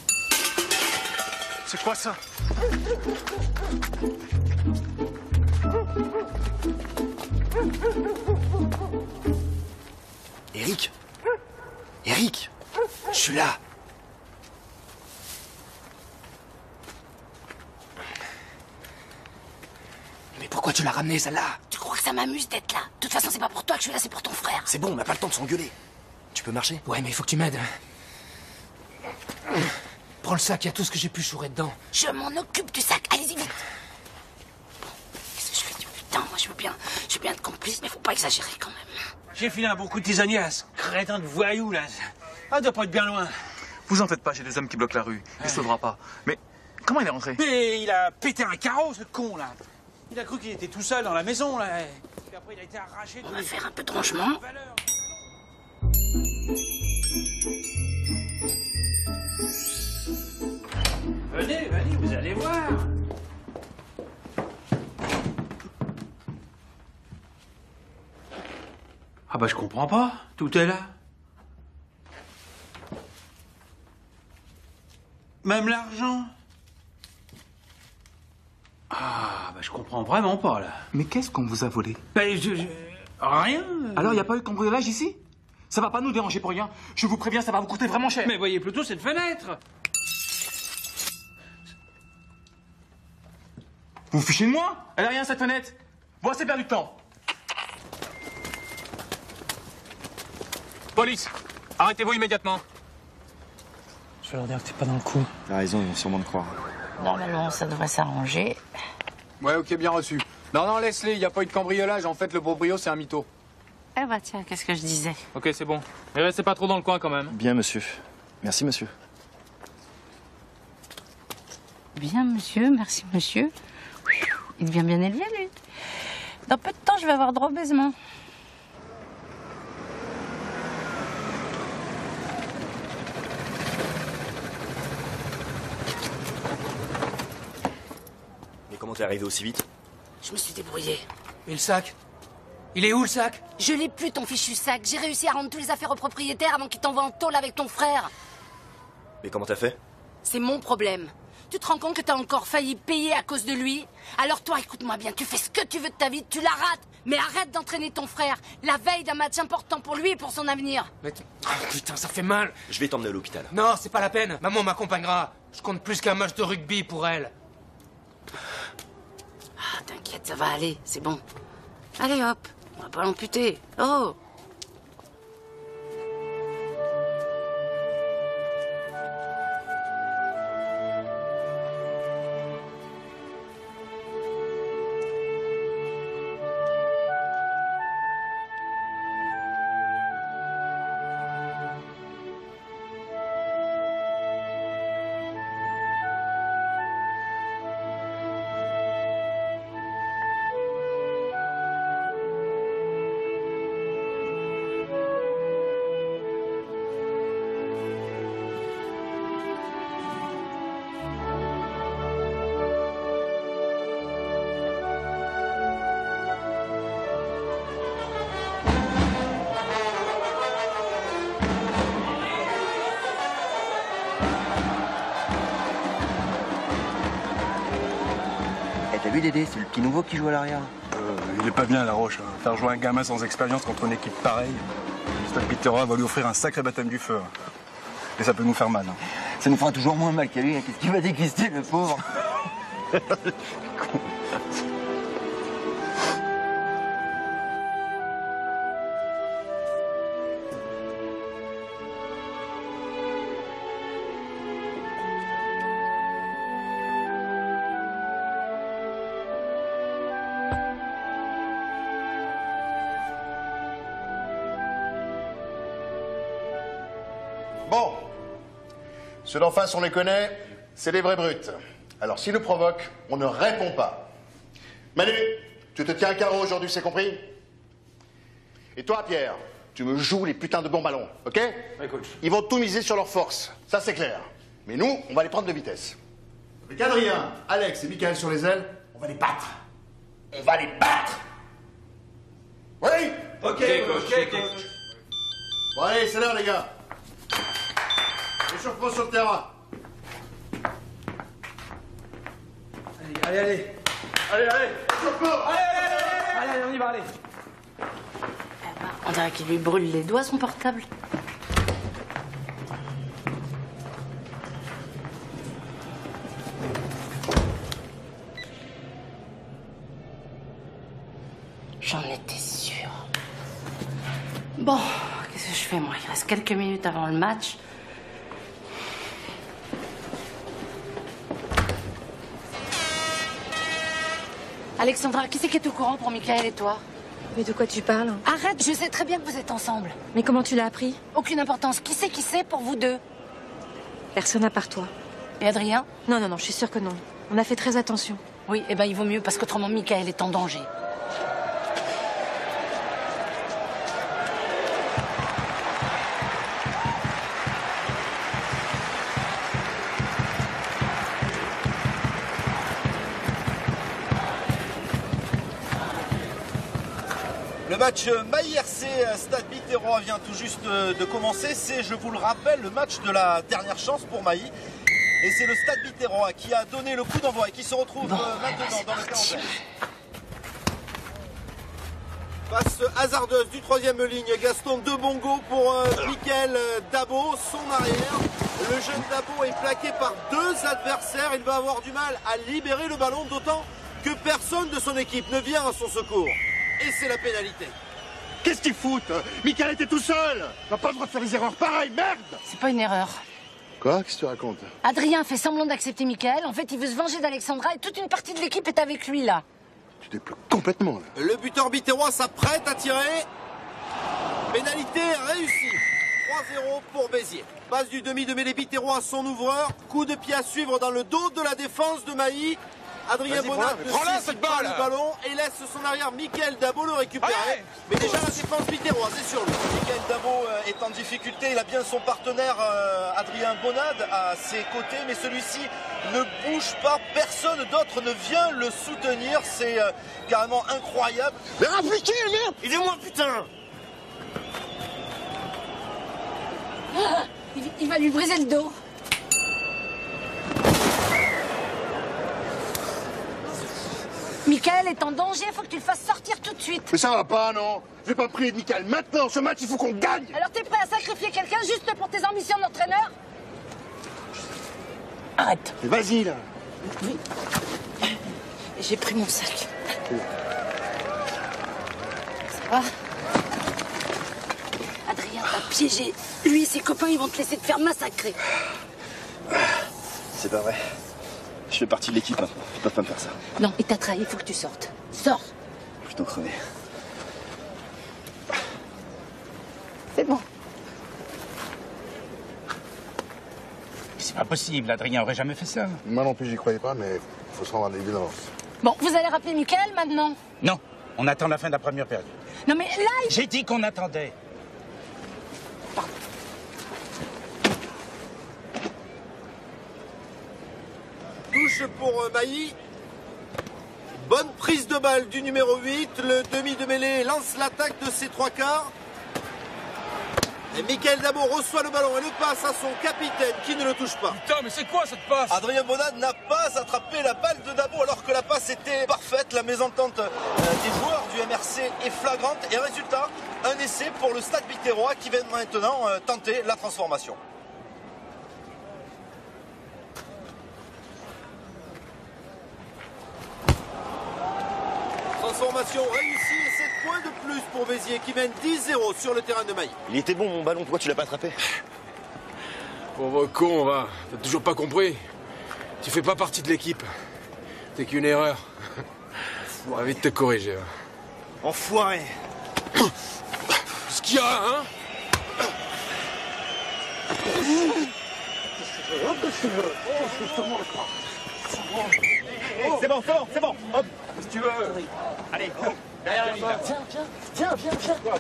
C'est quoi ça? Eric? Eric? Je suis là. pourquoi tu l'as ramenée, celle-là? Tu crois que ça m'amuse d'être là? De toute façon, c'est pas pour toi que je suis là, c'est pour ton frère. C'est bon, on n'a pas le temps de s'engueuler. Tu peux marcher? Ouais, mais il faut que tu m'aides. Prends le sac, il y a tout ce que j'ai pu chourer dedans. Je m'en occupe du sac, allez-y vite. Qu'est-ce que je fais du putain? Moi, je veux bien, je veux bien être complice, mais faut pas exagérer quand même. J'ai filé un bon coup de tisonnier à ce crétin de voyou, là. Ah, il doit pas être bien loin. Vous en faites pas, j'ai des hommes qui bloquent la rue. Il se sauvera pas. Mais comment il est rentré? Mais il a pété un carreau, ce con, là. Il a cru qu'il était tout seul dans la maison, là. Et puis après, il a été arraché. On va faire un peu de rangement. Venez, venez, vous allez voir. Ah bah je comprends pas, tout est là. Même l'argent. Ah bah je comprends vraiment pas là. Mais qu'est-ce qu'on vous a volé? Ben je, je... rien. Alors il n'y a pas eu de cambriolage ici? Ça va pas nous déranger pour rien. Je vous préviens, ça va vous coûter vraiment cher. Mais voyez plutôt cette fenêtre. Vous vous fichez de moi? Elle a rien cette fenêtre. Bon, c'est perdu de temps. Police, arrêtez-vous immédiatement. Je vais leur dire que t'es pas dans le coup. T'as raison, ils vont sûrement te croire. Normalement, ça devrait s'arranger. Ouais, ok, bien reçu. Non, non, laisse-les, il n'y a pas eu de cambriolage. En fait, le proprio, c'est un mytho. Eh bah tiens, qu'est-ce que je disais? Ok, c'est bon. Mais restez pas trop dans le coin quand même. Bien, monsieur. Merci, monsieur. Bien, monsieur, merci, monsieur. Il devient bien élevé, lui. Dans peu de temps, je vais avoir droit au baisement. Mais comment t'es arrivé aussi vite? Je me suis débrouillée. Et le sac? Il est où, le sac? Je l'ai plus, ton fichu sac. J'ai réussi à rendre tous les affaires au propriétaire avant qu'il t'envoie en tôle avec ton frère. Mais comment t'as fait? C'est mon problème. Tu te rends compte que t'as encore failli payer à cause de lui? Alors toi, écoute-moi bien, tu fais ce que tu veux de ta vie, tu la rates. Mais arrête d'entraîner ton frère, la veille d'un match important pour lui et pour son avenir. Mais oh, putain, ça fait mal. Je vais t'emmener à l'hôpital. Non, c'est pas la peine. Maman m'accompagnera. Je compte plus qu'un match de rugby pour elle. Ah, t'inquiète, ça va aller, c'est bon. Allez hop, on va pas l'amputer. Oh! T'as vu Dédé, c'est le petit nouveau qui joue à l'arrière. Euh, il est pas bien, La Roche. Hein. Faire jouer un gamin sans expérience contre une équipe pareille. Stade Pitera va lui offrir un sacré baptême du feu. Et ça peut nous faire mal. Hein. Ça nous fera toujours moins mal qu'à lui. Qu'est-ce qu'il va déguister, le pauvre? Bon, ceux d'en face, on les connaît, c'est des vrais brutes. Alors, s'ils nous provoquent, on ne répond pas. Manu, tu te tiens à carreau aujourd'hui, c'est compris? Et toi, Pierre, tu me joues les putains de bons ballons, ok? Oui, coach. Ils vont tout miser sur leur force, ça c'est clair. Mais nous, on va les prendre de vitesse. Avec Adrien, Alex et Michael sur les ailes, on va les battre. On va les battre! Oui? Ok, coach, ok, coach. Bon, allez, c'est l'heure, les gars. Échauffement sur le terrain. Allez, allez, allez. Allez, allez, échauffement. Allez, allez, allez, allez, allez, on y va, allez. On dirait qu'il lui brûle les doigts, son portable. J'en étais sûre. Bon, qu'est-ce que je fais, moi? Il reste quelques minutes avant le match. Alexandra, qui c'est qui est au courant pour Michael et toi? Mais de quoi tu parles? Arrête, je sais très bien que vous êtes ensemble. Mais comment tu l'as appris? Aucune importance. Qui c'est qui sait pour vous deux? Personne à part toi. Et Adrien? Non, non, non, je suis sûre que non. On a fait très attention. Oui, eh ben il vaut mieux parce qu'autrement Michael est en danger. Le match Mailly-R C Stade Biterrois vient tout juste de commencer. C'est, je vous le rappelle, le match de la dernière chance pour Mailly. Et c'est le Stade Biterrois qui a donné le coup d'envoi et qui se retrouve bon, maintenant dans le quarantaine. Passe hasardeuse du troisième ligne, Gaston Debongo pour euh, Michael Dabo, son arrière. Le jeune Dabo est plaqué par deux adversaires. Il va avoir du mal à libérer le ballon, d'autant que personne de son équipe ne vient à son secours. Et c'est la pénalité. Qu'est-ce qu'ils foutent? Michael était tout seul. On n'a pas le droit de faire des erreurs pareilles, merde. C'est pas une erreur. Quoi? Qu'est-ce que tu racontes? Adrien fait semblant d'accepter Michael. En fait, il veut se venger d'Alexandra et toute une partie de l'équipe est avec lui, là. Tu déploies complètement, là. Le buteur biterrois s'apprête à tirer. Pénalité réussie. trois zéro pour Béziers. Passe du demi de mêlée biterrois à son ouvreur. Coup de pied à suivre dans le dos de la défense de Mailly. Adrien Bonnat ne saisit pas le ballon et laisse son arrière Michael Dabo le récupérer. Ouais. Mais déjà la défense biterroise est sur lui. Michael Dabo est en difficulté, il a bien son partenaire euh, Adrien Bonnat à ses côtés, mais celui-ci ne bouge pas, personne d'autre ne vient le soutenir, c'est euh, carrément incroyable. Mais appliquez, merde! Aidez-moi, putain! Ah, il, il va lui briser le dos. Michael est en danger, il faut que tu le fasses sortir tout de suite. Mais ça va pas, non? Je vais pas prier de Michael. Maintenant, ce match, il faut qu'on gagne. Alors t'es prêt à sacrifier quelqu'un juste pour tes ambitions d'entraîneur? Arrête. Mais vas-y, là. Oui. J'ai pris mon sac. Oui. Ça va? Adrien t'a piégé. Lui et ses copains, ils vont te laisser te faire massacrer. C'est pas vrai. Je fais partie de l'équipe maintenant. Ils peuvent pas me faire ça. Non, il t'a trahi, il faut que tu sortes. Sors. Plutôt crever. C'est bon. C'est pas possible, Adrien aurait jamais fait ça. Moi non plus, j'y croyais pas, mais faut se rendre à l'évidence. Bon, vous allez rappeler Michael maintenant? Non, on attend la fin de la première période. Non mais là, il... J'ai dit qu'on attendait. Touche pour Mailly. Bonne prise de balle du numéro huit. Le demi de mêlée lance l'attaque de ses trois quarts. Et Michael Dabo reçoit le ballon et le passe à son capitaine qui ne le touche pas. Putain, mais c'est quoi cette passe? Adrien Bonnat n'a pas attrapé la balle de Dabo alors que la passe était parfaite. La mésentente des joueurs du M R C est flagrante. Et résultat, un essai pour le Stade Biterrois qui va maintenant tenter la transformation. Transformation réussie et sept points de plus pour Béziers qui mène dix zéro sur le terrain de Mailly. Il était bon mon ballon, pourquoi tu l'as pas attrapé? Pauvre con, va. T'as toujours pas compris? Tu fais pas partie de l'équipe. T'es qu'une erreur. On va vite te corriger. Hein. Enfoiré. Ce qu'il y a, hein? C'est bon, c'est bon, c'est bon. Hop, si tu veux. Allez, derrière la ligne. Viens, viens, viens, viens, viens.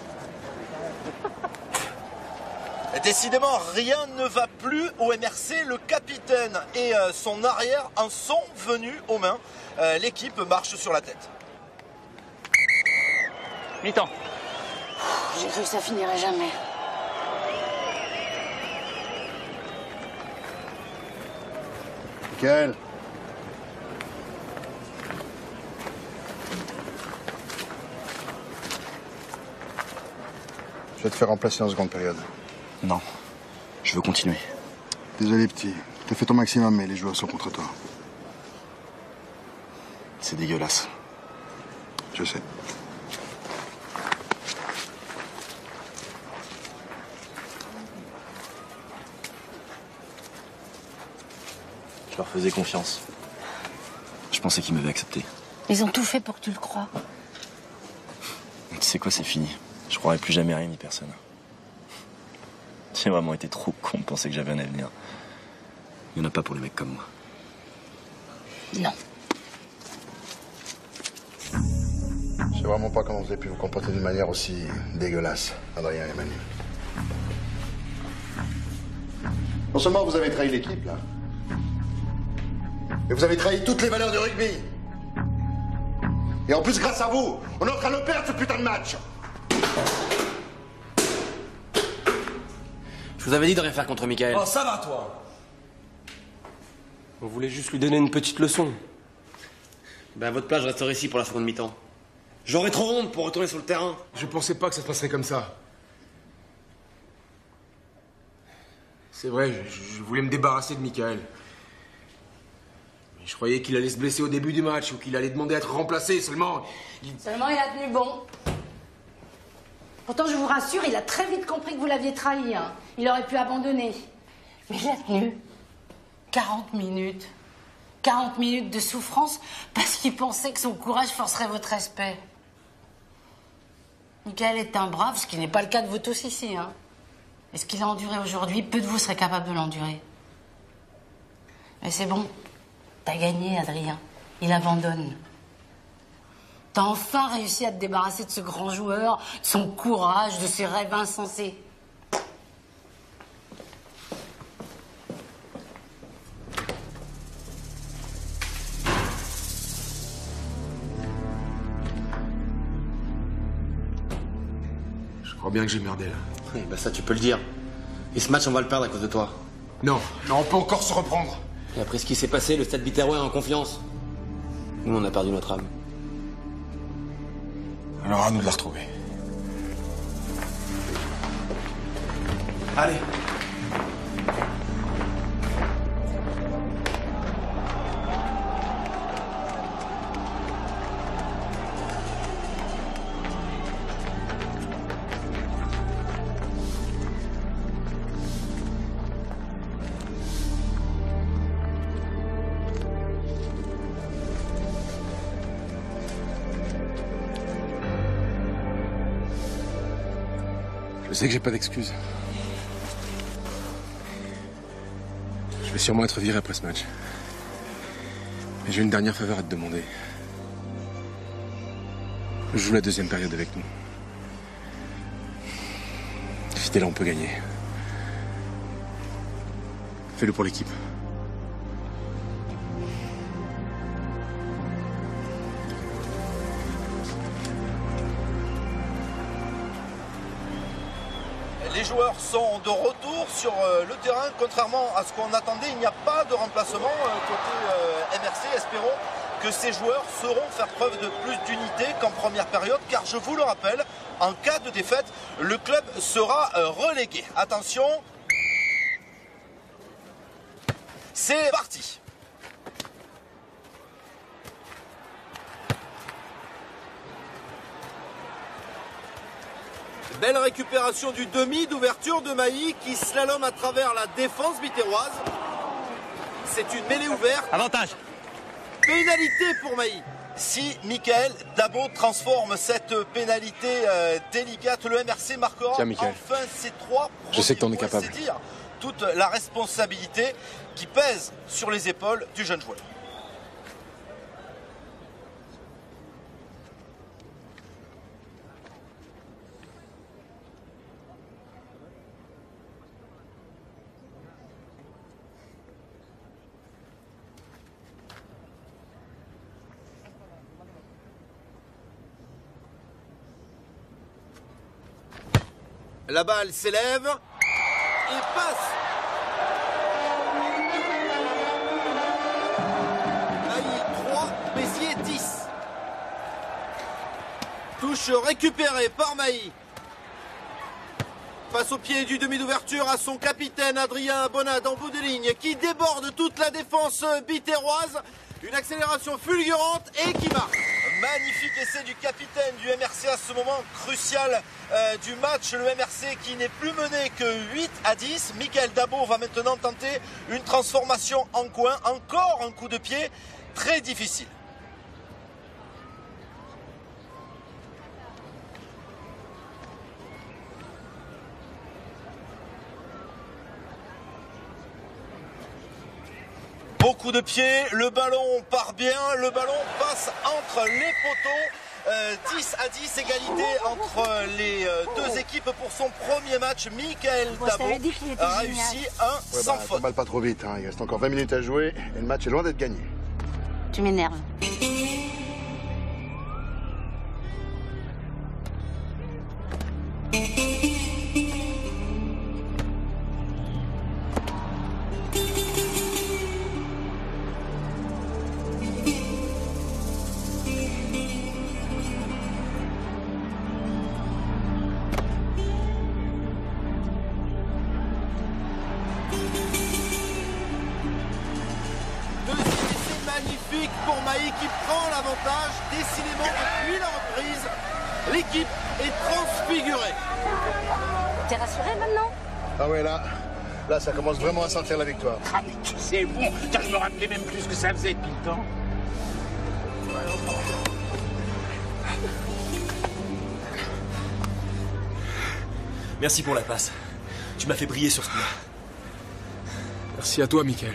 Décidément, rien ne va plus au M R C. Le capitaine et son arrière en sont venus aux mains. Euh, L'équipe marche sur la tête. Mi-temps. J'ai cru que ça finirait jamais. Michael. Je vais te faire remplacer en seconde période. Non, je veux continuer. Désolé, petit. T'as fait ton maximum, mais les joueurs sont contre toi. C'est dégueulasse. Je sais. Je leur faisais confiance. Je pensais qu'ils m'avaient accepté. Ils ont tout fait pour que tu le crois. Tu sais quoi, c'est fini. Je croirais plus jamais rien ni personne. J'ai vraiment été trop con de penser que j'avais un avenir. Il n'y en a pas pour les mecs comme moi. Non. Je sais vraiment pas comment vous avez pu vous comporter d'une manière aussi dégueulasse, Adrien et Manu. Non seulement vous avez trahi l'équipe, là, mais vous avez trahi toutes les valeurs du rugby. Et en plus, grâce à vous, on est en train de perdre ce putain de match. Je vous avais dit de rien faire contre Michael. Oh, ça va, toi. On voulait juste lui donner une petite leçon. Ben, à votre place, je resterai ici pour la seconde mi-temps. J'aurais trop honte pour retourner sur le terrain. Je pensais pas que ça se passerait comme ça. C'est vrai, je, je voulais me débarrasser de Michael. Mais je croyais qu'il allait se blesser au début du match ou qu'il allait demander à être remplacé seulement. Il... Seulement, il a tenu bon. Pourtant, je vous rassure, il a très vite compris que vous l'aviez trahi. Hein. Il aurait pu abandonner. Mais il a tenu. quarante minutes. quarante minutes de souffrance parce qu'il pensait que son courage forcerait votre respect. Michael est un brave, ce qui n'est pas le cas de vous tous ici. Hein. Et ce qu'il a enduré aujourd'hui, peu de vous seraient capables de l'endurer. Mais c'est bon. T'as gagné, Adrien. Il abandonne. T'as enfin réussi à te débarrasser de ce grand joueur, de son courage, de ses rêves insensés. Je crois bien que j'ai merdé, là. Oui, bah ça, tu peux le dire. Et ce match, on va le perdre à cause de toi. Non, non, on peut encore se reprendre. Et après ce qui s'est passé, le stade biterrois est en confiance. Nous, on a perdu notre âme. Alors à nous de la retrouver. Allez. Je sais que j'ai pas d'excuses. Je vais sûrement être viré après ce match. Mais j'ai une dernière faveur à te demander. Joue la deuxième période avec nous. Si t'es là, on peut gagner. Fais-le pour l'équipe. Les joueurs sont de retour sur le terrain. Contrairement à ce qu'on attendait, il n'y a pas de remplacement côté M R C. Espérons que ces joueurs sauront faire preuve de plus d'unité qu'en première période, car je vous le rappelle, en cas de défaite, le club sera relégué. Attention, c'est parti. Belle récupération du demi d'ouverture de Mailly qui slalome à travers la défense biterroise. C'est une mêlée ouverte. Avantage. Pénalité pour Mailly. Si Michael Dabo transforme cette pénalité euh, délicate, le M R C marquera Tiens, Michael. enfin ses trois Je sais que t'en es points. capable. C'est dire toute la responsabilité qui pèse sur les épaules du jeune joueur. La balle s'élève et passe. Mailly trois, Béziers dix. Touche récupérée par Mailly. Passe au pied du demi d'ouverture à son capitaine Adrien Bonnade en bout de ligne qui déborde toute la défense biterroise. Une accélération fulgurante et qui marque. Magnifique essai du capitaine du M R C à ce moment crucial euh, du match. Le M R C qui n'est plus mené que huit à dix. Michael Dabo va maintenant tenter une transformation en coin. Encore un coup de pied très difficile. Beaucoup de pieds, le ballon part bien, le ballon passe entre les poteaux. Euh, dix à dix, égalité entre les euh, deux équipes pour son premier match. Michael Bon, Dabo dit qu'il était a génial. réussi un Ouais, sans bah, faute. t'emballes pas trop vite, hein. Il reste encore vingt minutes à jouer et le match est loin d'être gagné. Tu m'énerves. Deuxième essai magnifique pour Maï qui prend l'avantage. Décidément, depuis la reprise, l'équipe est transfigurée. T'es rassuré maintenant? Ah ouais, là, là, ça commence vraiment à sentir la victoire. Ah, mais c'est bon. Tiens, je me rappelais même plus ce que ça faisait depuis le temps. Merci pour la passe. Tu m'as fait briller sur ce coup-là. Merci à toi, Michael.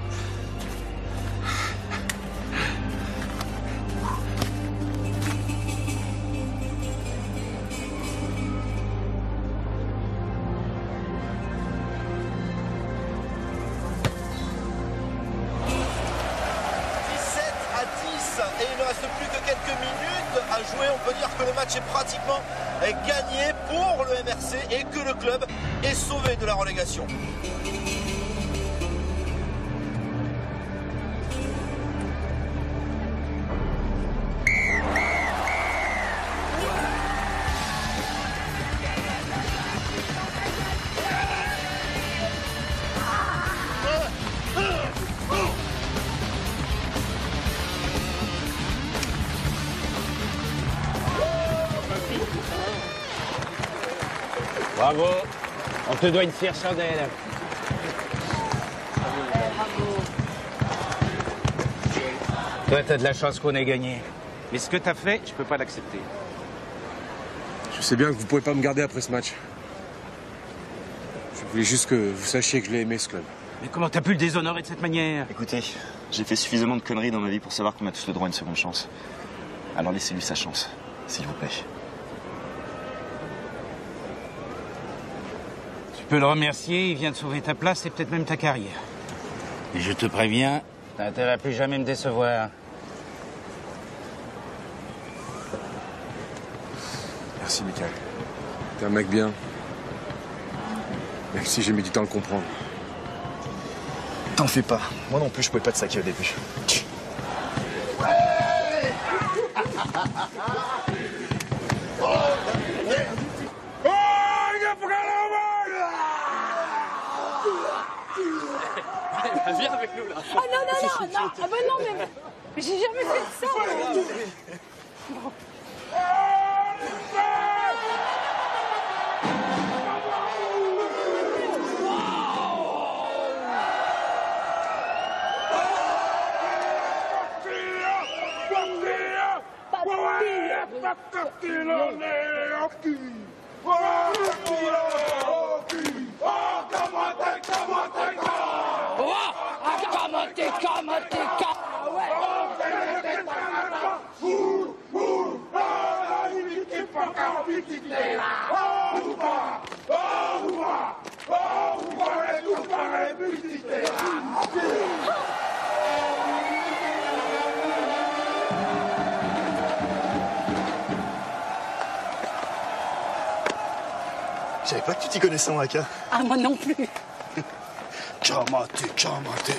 dix-sept à dix et il ne reste plus que quelques minutes à jouer. On peut dire que le match est pratiquement gagné pour le M R C et que le club est sauvé de la relégation. Bravo. On te doit une fière chandelle. Toi, t'as de la chance qu'on ait gagné. Mais ce que t'as fait, je peux pas l'accepter. Je sais bien que vous pouvez pas me garder après ce match. Je voulais juste que vous sachiez que je l'ai aimé, ce club. Mais comment t'as pu le déshonorer de cette manière? Écoutez, j'ai fait suffisamment de conneries dans ma vie pour savoir qu'on a tous le droit à une seconde chance. Alors laissez-lui sa chance, s'il vous plaît. Tu peux le remercier, il vient de sauver ta place et peut-être même ta carrière. Et je te préviens, t'as intérêt à plus jamais me décevoir. Merci, Michael. T'es un mec bien. Même si j'ai mis du temps à le comprendre. T'en fais pas. Moi non plus, je pouvais pas te saquer au début. Viens avec nous, là. Ah non, non, non, non. Ah bah non, mais, mais j'ai jamais fait ça. Bon. Je savais pas que tu t'y connaissais en haka. Ah, moi non plus. Kamaté, kamaté.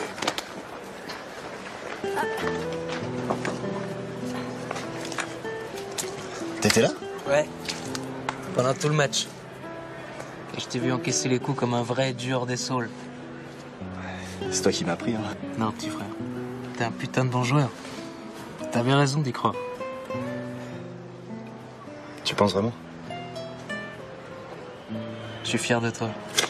T'étais là? Ouais. Pendant tout le match. Et je t'ai vu encaisser les coups comme un vrai dur des saules. C'est toi qui m'as appris, hein. Non, petit frère. T'es un putain de bon joueur. T'avais raison d'y croire. Tu penses vraiment? Je suis fier de toi.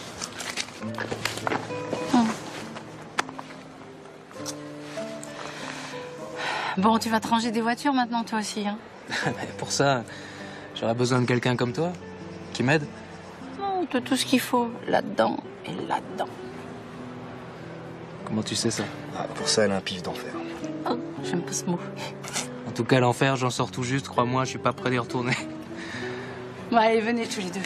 Bon, tu vas te ranger des voitures maintenant, toi aussi, hein? Pour ça, j'aurais besoin de quelqu'un comme toi, qui m'aide. Non, t'as tout ce qu'il faut, là-dedans et là-dedans. Comment tu sais ça? Ah, pour ça, elle a un pif d'enfer. Oh, j'aime pas ce mot. En tout cas, l'enfer, j'en sors tout juste, crois-moi, je suis pas prêt d'y retourner. Bon, allez, venez tous les deux.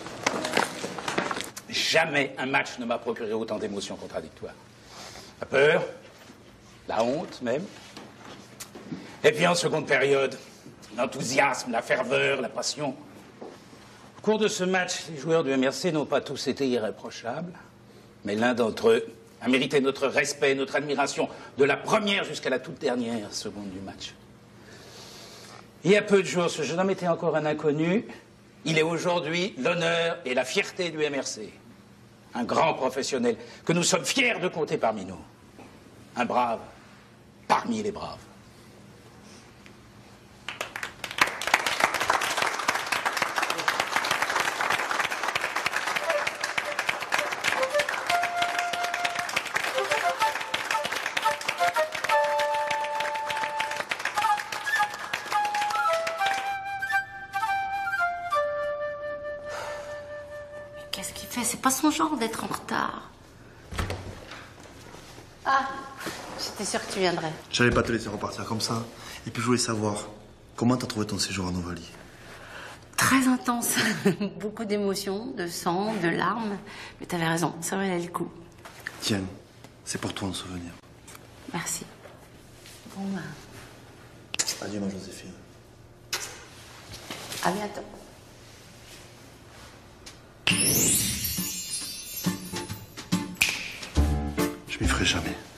Jamais un match ne m'a procuré autant d'émotions contradictoires. La peur, la honte même. Et puis en seconde période, l'enthousiasme, la ferveur, la passion. Au cours de ce match, les joueurs du M R C n'ont pas tous été irréprochables, mais l'un d'entre eux a mérité notre respect, notre admiration, de la première jusqu'à la toute dernière seconde du match. Il y a peu de jours, ce jeune homme était encore un inconnu. Il est aujourd'hui l'honneur et la fierté du M R C. Un grand professionnel que nous sommes fiers de compter parmi nous. Un brave parmi les braves. Qu'est-ce qu'il fait? C'est pas son genre d'être en retard. Ah, j'étais sûre que tu viendrais. J'allais pas te laisser repartir comme ça. Et puis je voulais savoir, comment t'as trouvé ton séjour à Novalie? Très intense. Beaucoup d'émotions, de sang, de larmes. Mais t'avais raison, ça valait le coup. Tiens, c'est pour toi un souvenir. Merci. Bon, bah, Adieu ma Joséphine. à bientôt. Je m'y ferai jamais.